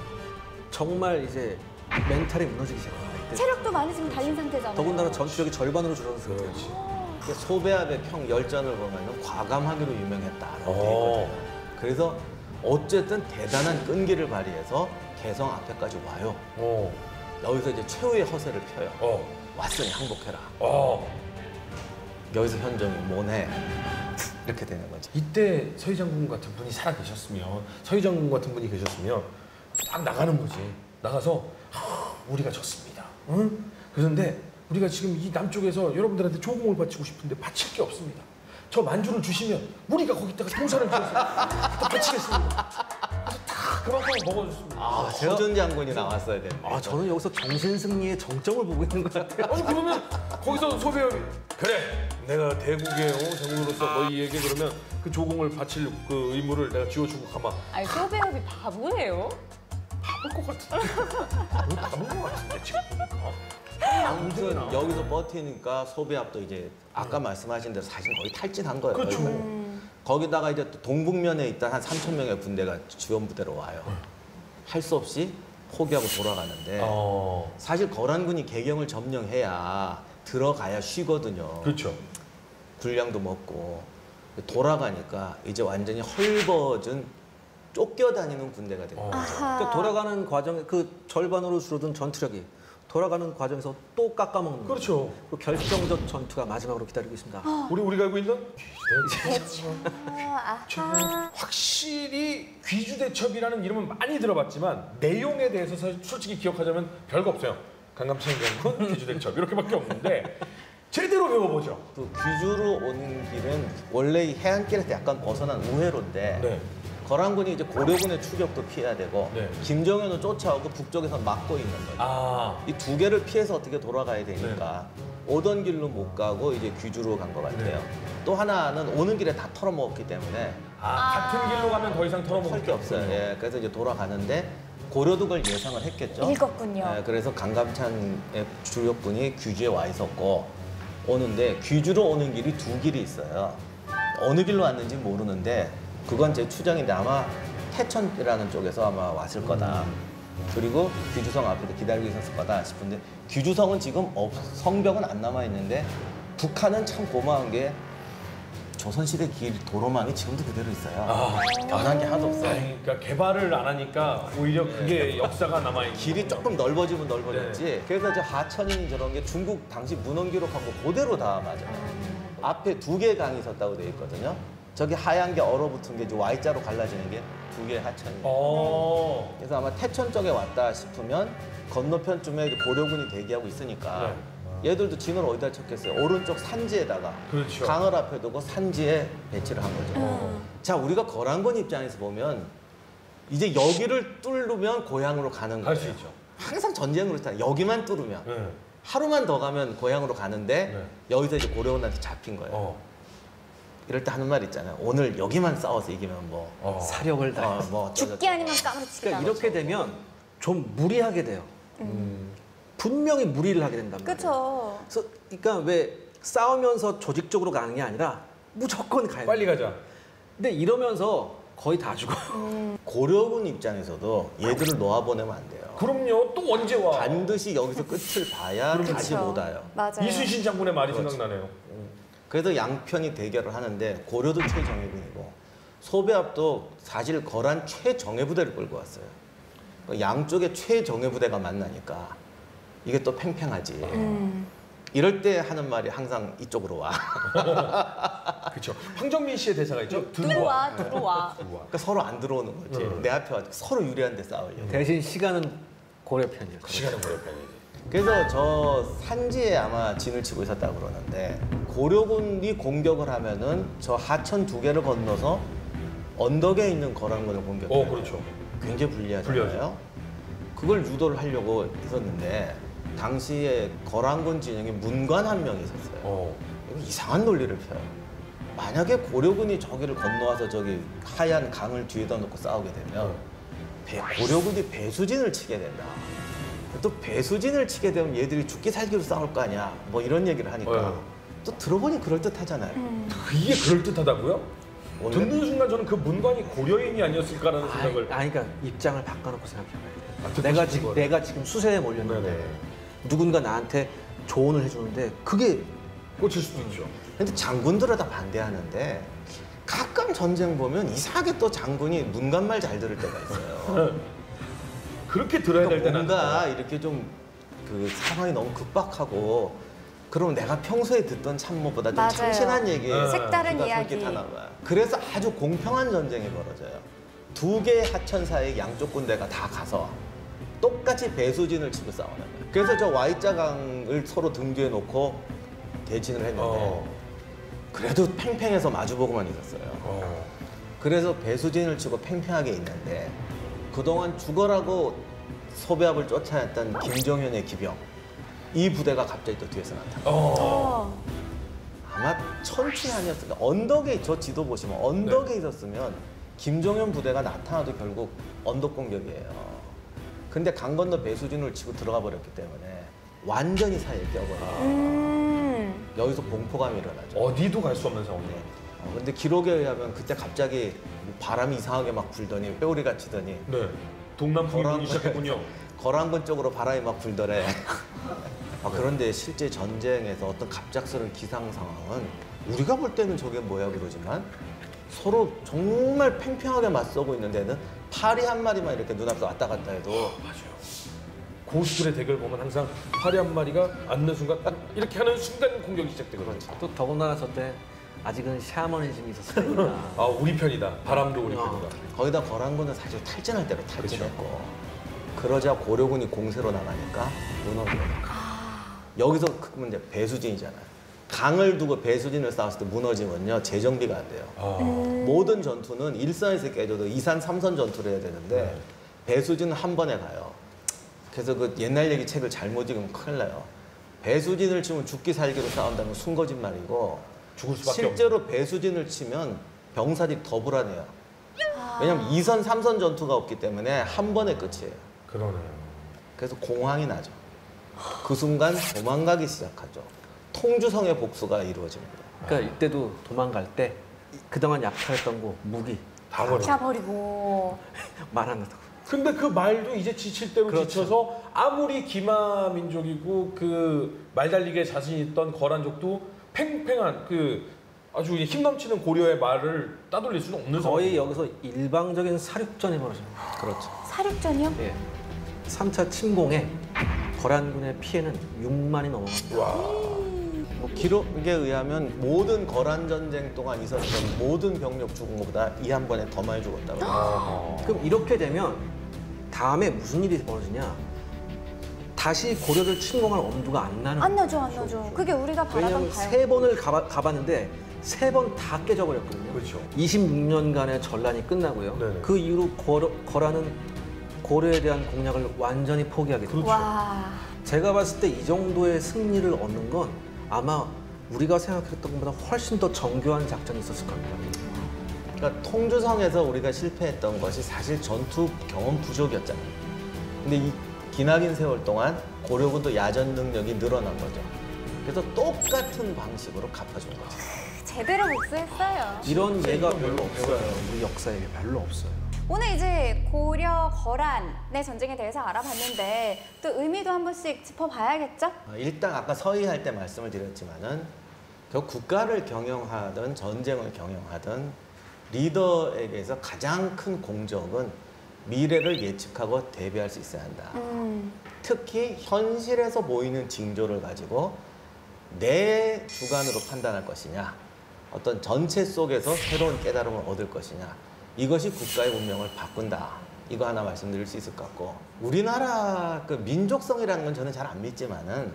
Speaker 2: 정말 이제 멘탈이 무너지기 시작합니다. 이때.
Speaker 5: 체력도 많이 지금 달린 상태잖아요.
Speaker 2: 더군다나 전투력이 절반으로 줄어든 상태예요.
Speaker 4: 그렇지.
Speaker 3: 그 소배합의 평 열전을 보면 과감하기로 유명했다라는 게
Speaker 4: 어.
Speaker 3: 있거든요. 그래서 어쨌든 대단한 끈기를 발휘해서 개성 앞에까지 와요.
Speaker 4: 어,
Speaker 3: 여기서 이제 최후의 허세를 펴요.
Speaker 4: 어,
Speaker 3: 왔으니 항복해라.
Speaker 4: 어.
Speaker 3: 여기서 현종이 뭐네 이렇게 되는 거죠.
Speaker 4: 이때 서희 장군 같은 분이 살아 계셨으면 서희 장군 같은 분이 계셨으면 딱 나가는 거지. 나가서 하, 우리가 졌습니다. 응? 그런데 우리가 지금 이 남쪽에서 여러분들한테 조공을 바치고 싶은데 바칠 게 없습니다. 저 만주를 주시면 우리가 거기다가 동산을 지어서 또 바치겠습니다. 그래서 다 그만큼 먹어줬습니다.
Speaker 3: 아, 허준 장군이 나왔어야 되는데.
Speaker 2: 아, 저는 여기서 정신승리의 정점을 보고 있는 것 같아요.
Speaker 4: 아니 그러면 거기서 소배합이 그래 내가 대국의 어, 대국으로서 너희에게 그러면 그 조공을 바칠 그 의무를 내가 지어주고 가마.
Speaker 5: 아니, 소배업이 바보예요?
Speaker 4: 바쁠 것 같은데. 뭐 바쁜 것 같은데 지금 보니까.
Speaker 3: 아무튼 여기서 버티니까 소배합도 이제 아까 말씀하신 대로 사실 거의 탈진한 거예요.
Speaker 4: 그렇죠.
Speaker 3: 거의.
Speaker 5: 음.
Speaker 3: 거기다가 이제 또 동북면에 있던 한 삼천 명의 군대가 지원 부대로 와요. 할 수 없이 포기하고 돌아가는데
Speaker 4: 어,
Speaker 3: 사실 거란군이 개경을 점령해야 들어가야 쉬거든요.
Speaker 4: 그렇죠.
Speaker 3: 군량도 먹고 돌아가니까 이제 완전히 헐벗은 쫓겨다니는 군대가 된 거예요.
Speaker 5: 아하.
Speaker 2: 그러니까 돌아가는 과정에 그 절반으로 줄어든 전투력이 돌아가는 과정에서 또 깎아먹는 거예요.
Speaker 4: 그렇죠.
Speaker 2: 그 결정적 전투가 마지막으로 기다리고 있습니다.
Speaker 4: 우리 우리가 알고 있는
Speaker 5: 아, 아하.
Speaker 4: 확실히 귀주대첩이라는 이름은 많이 들어봤지만 내용에 대해서 사실 솔직히 기억하자면 별거 없어요. 강감찬 장군 귀주대첩 이렇게밖에 없는데 제대로 배워보죠.
Speaker 3: 그 귀주로 오는 길은 원래 이 해안길에서 약간 벗어난 우회로인데
Speaker 4: 네.
Speaker 3: 거란군이 이제 고려군의 추격도 피해야 되고
Speaker 4: 네.
Speaker 3: 김정현은 쫓아오고 북쪽에서 막고 있는 거예요.
Speaker 4: 아,
Speaker 3: 이 두 개를 피해서 어떻게 돌아가야 되니까 오던 길로 못 가고 이제 귀주로 간 것 같아요.
Speaker 4: 네.
Speaker 3: 또 하나는 오는 길에 다 털어먹었기 때문에
Speaker 4: 아, 같은 길로 가면 더 이상 털어먹을
Speaker 3: 할 게 없어요. 예, 그래서 이제 돌아가는데 고려도 그걸 예상을 했겠죠.
Speaker 5: 읽었군요.
Speaker 3: 예, 그래서 강감찬의 주력군이 귀주에 와 있었고 오는데 귀주로 오는 길이 두 길이 있어요. 어느 길로 왔는지 모르는데 그건 제 추정인데 아마 태천이라는 쪽에서 아마 왔을 거다. 그리고 귀주성 앞에서 기다리고 있었을 거다 싶은데 귀주성은 지금 없, 성벽은 안 남아 있는데 북한은 참 고마운 게 조선시대 길 도로망이 지금도 그대로 있어요.
Speaker 4: 아.
Speaker 3: 변한 게 하나도 없어요.
Speaker 4: 아니, 그러니까 개발을 안 하니까 오히려 그게 역사가 남아있는
Speaker 3: 길이 조금 넓어지면 넓어졌지.
Speaker 4: 네.
Speaker 3: 그래서 저 하천이 저런 게 중국 당시 문헌 기록하고 그대로 다 맞아요. 앞에 두 개의 강이 있었다고 돼 있거든요. 저기 하얀 게 얼어붙은 게 이제 Y자로 갈라지는 게 두 개의 하천이에요.
Speaker 4: 어.
Speaker 3: 그래서 아마 태천 쪽에 왔다 싶으면 건너편쯤에 이제 고려군이 대기하고 있으니까 얘들도 진을 어디다 쳤겠어요? 오른쪽 산지에다가
Speaker 4: 그렇죠.
Speaker 3: 강을 앞에 두고 산지에 배치를 한 거죠.
Speaker 5: 음.
Speaker 3: 자, 우리가 거란군 입장에서 보면 이제 여기를 뚫으면 고향으로 가는
Speaker 4: 갈
Speaker 3: 거예요.
Speaker 4: 수 있죠.
Speaker 3: 항상 전쟁으로 했잖아요. 여기만 뚫으면.
Speaker 4: 네.
Speaker 3: 하루만 더 가면 고향으로 가는데
Speaker 4: 네.
Speaker 3: 여기서 이제 고려군한테 잡힌 거예요.
Speaker 4: 어.
Speaker 3: 이럴 때 하는 말 있잖아요. 오늘 여기만 싸워서 이기면 뭐,
Speaker 4: 어.
Speaker 2: 사력을 다.
Speaker 3: 어, 뭐 어쩌고
Speaker 5: 죽기 아니면 까무러치기다.
Speaker 2: 그러니까 이렇게 되면 좀 무리하게 돼요. 분명히 무리를 하게 된단 말이에요.
Speaker 5: 그렇죠.
Speaker 2: 그래서 그러니까 왜 싸우면서 조직적으로 가는 게 아니라 무조건 가야
Speaker 4: 빨리
Speaker 2: 돼요.
Speaker 4: 가자.
Speaker 2: 근데 이러면서 거의 다 죽어.
Speaker 3: 고려군 입장에서도 얘들을 놓아보내면 안 돼요.
Speaker 4: 그럼요. 또 언제 와?
Speaker 3: 반드시 여기서 끝을 봐야 다시 못 와요.
Speaker 5: 맞아요.
Speaker 4: 이순신 장군의 말이
Speaker 3: 그렇죠.
Speaker 4: 생각나네요.
Speaker 3: 그래서 양편이 대결을 하는데 고려도 최정예군이고 소배합도 사실 거란 최정예부대를 끌고 왔어요. 양쪽의 최정예부대가 만나니까 이게 또 팽팽하지.
Speaker 5: 음.
Speaker 3: 이럴 때 하는 말이 항상 이쪽으로 와.
Speaker 4: 그렇죠. 황정민 씨의 대사가 있죠.
Speaker 5: 들어와, 들어와.
Speaker 3: 그러니까 서로 안 들어오는 거지.
Speaker 4: 음.
Speaker 3: 내 앞에 와서 서로 유리한 데 싸우려고.
Speaker 2: 대신 시간은 고려 편이에요.
Speaker 4: 시간은 걸릴 편이지.
Speaker 3: 그래서 저 산지에 아마 진을 치고 있었다고 그러는데 고려군이 공격을 하면은 저 하천 두 개를 건너서 언덕에 있는 거란군을 공격해요.
Speaker 4: 어, 그렇죠.
Speaker 3: 굉장히 불리하잖아요.
Speaker 4: 불리하죠.
Speaker 3: 그걸 유도를 하려고 했었는데 당시에 거란군 진영에 문관 한 명이 있었어요.
Speaker 4: 어.
Speaker 3: 이거 이상한 논리를 펴요. 만약에 고려군이 저기를 건너와서 저기 하얀 강을 뒤에다 놓고 싸우게 되면 배- 고려군이 배수진을 치게 된다. 또 배수진을 치게 되면 얘들이 죽기 살기로 싸울 거 아니야. 뭐 이런 얘기를 하니까
Speaker 4: 어.
Speaker 3: 또 들어보니 그럴듯하잖아요.
Speaker 4: 이게 그럴듯하다고요?
Speaker 3: 원래-
Speaker 4: 듣는 순간 저는 그 문관이 고려인이 아니었을까라는
Speaker 2: 아니,
Speaker 4: 생각을.
Speaker 2: 아니, 그러니까 입장을 바꿔놓고 생각해봐야 돼.
Speaker 4: 아, 듣고
Speaker 2: 내가
Speaker 4: 싶은
Speaker 2: 지금
Speaker 4: 거를.
Speaker 2: 내가 지금 수세에 몰렸는데
Speaker 4: 네네.
Speaker 2: 누군가 나한테 조언을 해주는데 그게
Speaker 4: 꽂힐 수도 있죠.
Speaker 3: 근데 장군들은 다 반대하는데 가끔 전쟁 보면 이상하게 또 장군이 문관 말 잘 들을 때가 있어요.
Speaker 4: 그렇게 들어야 될
Speaker 3: 그러니까
Speaker 4: 때는
Speaker 3: 뭔가 이렇게 좀 그 상황이 너무 급박하고 그럼 내가 평소에 듣던 참모보다 좀
Speaker 5: 맞아요.
Speaker 3: 참신한 얘기에
Speaker 4: 네.
Speaker 5: 색다른
Speaker 3: 귀가
Speaker 5: 이야기.
Speaker 3: 솔깃하나 봐요. 그래서 아주 공평한 전쟁이 벌어져요. 두 개의 하천 사이 양쪽 군대가 다 가서 똑같이 배수진을 치고 싸우는 거예요. 그래서 저 Y자강을 서로 등 뒤에 놓고 대진을 했는데
Speaker 4: 어.
Speaker 3: 그래도 팽팽해서 마주보고만 있었어요.
Speaker 4: 어.
Speaker 3: 그래서 배수진을 치고 팽팽하게 있는데 그동안 죽어라고 소배합을 쫓아냈던 김정현의 기병 이 부대가 갑자기 또 뒤에서 나타나.
Speaker 4: 어.
Speaker 5: 어.
Speaker 3: 아마 천춘이 아니었을까. 언덕에 저 지도 보시면 언덕에 있었으면 김정현 부대가 나타나도 결국 언덕 공격이에요. 근데 강 건너 배수진을 치고 들어가 버렸기 때문에 완전히 사이에 껴버려요.
Speaker 5: 음.
Speaker 3: 여기서 공포감이 일어나죠.
Speaker 4: 어디도 갈 수 없는 상황이에요.
Speaker 3: 네. 어, 근데 기록에 의하면 그때 갑자기 뭐 바람이 이상하게 막 불더니 회오리가 치더니
Speaker 4: 네. 동남풍이
Speaker 3: 거란-
Speaker 4: 불기 시작했군요.
Speaker 3: 거란군 쪽으로 바람이 막 불더래. 아, 그런데 실제 전쟁에서 어떤 갑작스러운 기상 상황은 우리가 볼 때는 저게 뭐야 그러지만 서로 정말 팽팽하게 맞서고 있는 데는 파리 한 마리만 이렇게 눈앞에 왔다 갔다 해도
Speaker 4: 맞아요. 고수들의 대결 보면 항상 파리 한 마리가 앉는 순간 딱 이렇게 하는 순간 공격이 시작되거든요.
Speaker 2: 또 더군다나 저때 아직은 샤머니즘이 있었으니까
Speaker 4: 아 우리 편이다. 바람도 우리
Speaker 2: 어.
Speaker 4: 편이다.
Speaker 3: 거기다 거란군은 사실 탈진할 대로 탈진했고 그러자 고려군이 공세로 나가니까 무너져요. 여기서 그 문제 배수진이잖아요. 강을 두고 배수진을 쌓았을 때 무너지면요 재정비가 안 돼요.
Speaker 4: 아.
Speaker 3: 모든 전투는 일선에서 깨져도 이산 삼선 전투를 해야 되는데
Speaker 4: 네.
Speaker 3: 배수진은 한 번에 가요. 그래서 그 옛날 얘기 책을 잘못 읽으면 큰일 나요. 배수진을 치면 죽기 살기로 싸운다는 순거짓말이고
Speaker 4: 죽을 수밖에
Speaker 3: 실제로 배수진을 치면 병사들이 더 불안해요. 왜냐면 이선 삼선 전투가 없기 때문에 한 번에 끝이에요.
Speaker 4: 그러네요.
Speaker 3: 그래서 공황이 나죠. 그 순간 도망가기 시작하죠. 통주성의 복수가 이루어집니다.
Speaker 2: 그러니까 이때도 도망갈 때 그동안 약탈했던 거 무기
Speaker 4: 다 버려.
Speaker 5: 다 버리고.
Speaker 2: 말 안 한다고.
Speaker 4: 근데 그 말도 이제 지칠 대로
Speaker 2: 그렇죠.
Speaker 4: 지쳐서 아무리 기마 민족이고 그 말달리기에 자신 있던 거란족도 팽팽한 그 아주 힘 넘치는 고려의 말을 따돌릴 수는 없는
Speaker 2: 거의
Speaker 4: 상황이에요.
Speaker 2: 여기서 일방적인 사륙전이 벌어집니다.
Speaker 3: 그렇죠.
Speaker 5: 사륙전이요?
Speaker 2: 예. 삼 차 침공에 거란군의 피해는 육만이 넘어갑니다.
Speaker 4: 와.
Speaker 3: 뭐 기록에 의하면 모든 거란 전쟁 동안 있었던 모든 병력 죽은 것보다 이 한 번에 더 많이 죽었다고 합니다.
Speaker 2: 그럼 이렇게 되면 다음에 무슨 일이 벌어지냐? 다시 고려를 침공할 엄두가 안 나는
Speaker 5: 안
Speaker 2: 거예요.
Speaker 5: 나죠, 안 나죠. 그게 우리가 바라던
Speaker 2: 왜냐하면
Speaker 5: 바람.
Speaker 2: 세 번을 가봐, 가봤는데 세 번 다 깨져버렸거든요.
Speaker 4: 그렇죠.
Speaker 2: 이십육 년간의 전란이 끝나고요.
Speaker 4: 네네.
Speaker 2: 그 이후로 고려, 거란은 고려에 대한 공략을 완전히 포기하게
Speaker 4: 그렇죠.
Speaker 2: 됩니다.
Speaker 5: 와.
Speaker 2: 제가 봤을 때 이 정도의 승리를 얻는 건 아마 우리가 생각했던 것보다 훨씬 더 정교한 작전이 있었을 겁니다.
Speaker 3: 그러니까 통주성에서 우리가 실패했던 것이 사실 전투 경험 부족이었잖아요. 근데 이 기나긴 세월 동안 고려군도 야전 능력이 늘어난 거죠. 그래서 똑같은 방식으로 갚아준 거죠.
Speaker 5: 제대로 복수했어요.
Speaker 2: 이런 예가 별로 없어요. 우리 역사에 별로 없어요.
Speaker 5: 오늘 이제 고려 거란의 전쟁에 대해서 알아봤는데 또 의미도 한 번씩 짚어봐야겠죠?
Speaker 3: 어, 일단 아까 서희할 때 말씀을 드렸지만은 결국 국가를 경영하든 전쟁을 경영하든 리더에게서 가장 큰 공적은 미래를 예측하고 대비할 수 있어야 한다.
Speaker 5: 음.
Speaker 3: 특히 현실에서 보이는 징조를 가지고 내 주관으로 판단할 것이냐, 어떤 전체 속에서 새로운 깨달음을 얻을 것이냐, 이것이 국가의 운명을 바꾼다. 이거 하나 말씀드릴 수 있을 것 같고, 우리나라 그 민족성이라는 건 저는 잘 안 믿지만은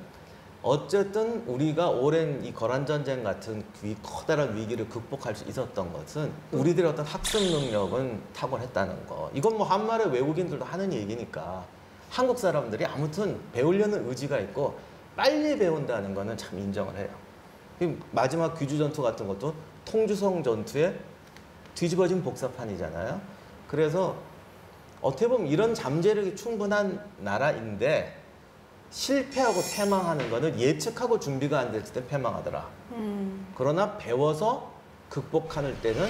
Speaker 3: 어쨌든 우리가 오랜 이 거란 전쟁 같은 위, 커다란 위기를 극복할 수 있었던 것은 우리들의 어떤 학습 능력은 탁월했다는 거. 이건 뭐 한말의 외국인들도 하는 얘기니까 한국 사람들이 아무튼 배우려는 의지가 있고 빨리 배운다는 거는 참 인정을 해요. 마지막 귀주 전투 같은 것도 통주성 전투에 뒤집어진 복사판이잖아요. 그래서 어떻게 보면 이런 잠재력이 충분한 나라인데 실패하고 패망하는 거는 예측하고 준비가 안 됐을 때 패망하더라.
Speaker 5: 음.
Speaker 3: 그러나 배워서 극복하는 때는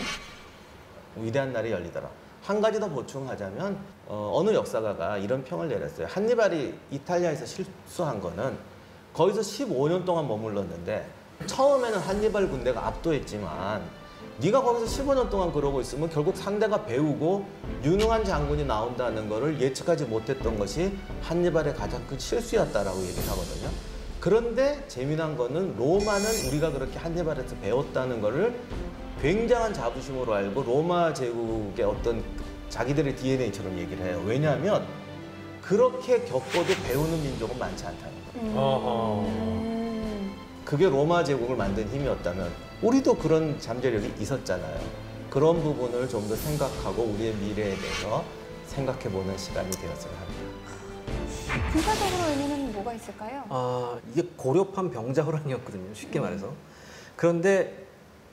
Speaker 3: 위대한 날이 열리더라. 한 가지 더 보충하자면 어, 어느 역사가가 이런 평을 내렸어요. 한니발이 이탈리아에서 실수한 거는 거기서 십오 년 동안 머물렀는데 처음에는 한니발 군대가 압도했지만 네가 거기서 십오 년 동안 그러고 있으면 결국 상대가 배우고 유능한 장군이 나온다는 거를 예측하지 못했던 것이 한니발의 가장 큰 실수였다라고 얘기를 하거든요. 그런데 재미난 거는 로마는 우리가 그렇게 한니발에서 배웠다는 거를 굉장한 자부심으로 알고 로마 제국의 어떤 자기들의 디엔에이처럼 얘기를 해요. 왜냐하면 그렇게 겪어도 배우는 민족은 많지 않다는 거예요.
Speaker 5: 음.
Speaker 4: 어허.
Speaker 3: 그게 로마 제국을 만든 힘이었다면 우리도 그런 잠재력이 있었잖아요. 그런 부분을 좀 더 생각하고 우리의 미래에 대해서 생각해보는 시간이 되었으면 합니다.
Speaker 5: 군사적으로 의미는 뭐가 있을까요?
Speaker 2: 아, 이게 고려판 병자호란이었거든요. 쉽게 말해서. 그런데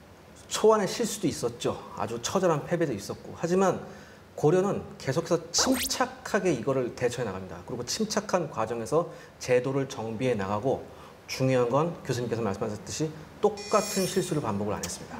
Speaker 2: 초안의 실수도 있었죠. 아주 처절한 패배도 있었고. 하지만 고려는 계속해서 침착하게 이거를 대처해 나갑니다. 그리고 침착한 과정에서 제도를 정비해 나가고 중요한 건 교수님께서 말씀하셨듯이 똑같은 실수를 반복을 안 했습니다.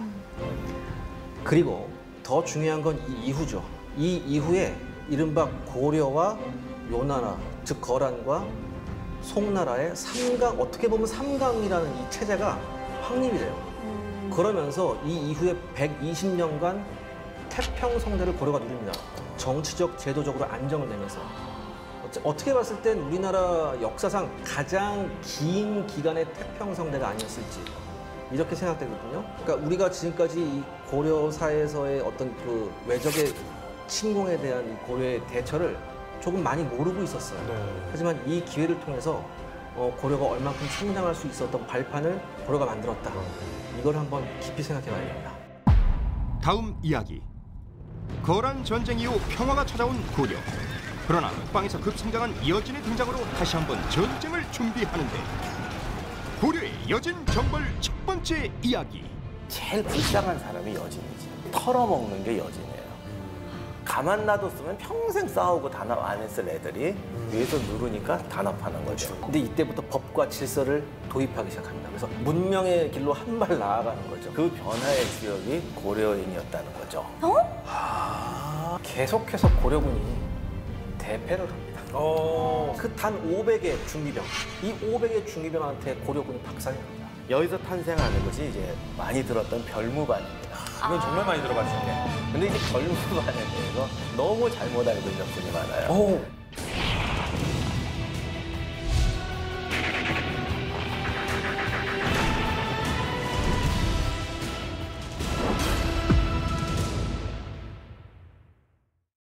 Speaker 2: 그리고 더 중요한 건 이 이후죠. 이 이후에 이른바 고려와 요나라, 즉 거란과 송나라의 삼강, 어떻게 보면 삼강이라는 이 체제가 확립이 돼요. 그러면서 이 이후에 백이십 년간 태평성대를 고려가 누립니다. 정치적, 제도적으로 안정을 내면서. 어떻게 봤을 땐 우리나라 역사상 가장 긴 기간의 태평성대가 아니었을지 이렇게 생각되거든요. 그러니까 우리가 지금까지 이 고려사에서의 어떤 그 외적의 침공에 대한 이 고려의 대처를 조금 많이 모르고 있었어요.
Speaker 4: 네.
Speaker 2: 하지만 이 기회를 통해서 어, 고려가 얼만큼 성장할 수 있었던 발판을 고려가 만들었다. 이걸 한번 깊이 생각해 봐야 됩니다.
Speaker 1: 다음 이야기. 거란 전쟁 이후 평화가 찾아온 고려. 그러나 북방에서 급성장한 여진의 등장으로 다시 한번 전쟁을 준비하는데 고려의 여진 정벌 첫 번째 이야기.
Speaker 3: 제일 불쌍한 사람이 여진이지. 털어먹는 게 여진이에요. 가만 놔뒀으면 평생 싸우고 단합 안 했을 애들이 위에서 누르니까 단합하는 거죠.
Speaker 2: 근데 이때부터 법과 질서를 도입하기 시작합니다. 그래서 문명의 길로 한 발 나아가는 거죠.
Speaker 3: 그 변화의 주역이 고려인이었다는 거죠.
Speaker 2: 계속해서 고려군이 대패를 합니다.
Speaker 4: 어.
Speaker 2: 그 단 오백의 중기병, 이 오백의 중기병한테 고려군이 박살납니다.
Speaker 3: 여기서 탄생하는 것이 이제 많이 들었던 별무반입니다.
Speaker 4: 이건 정말 많이 들어봤어요.
Speaker 3: 근데 이제 별무반에 대해서 너무 잘못 알고 있는 분이 많아요.
Speaker 4: 오.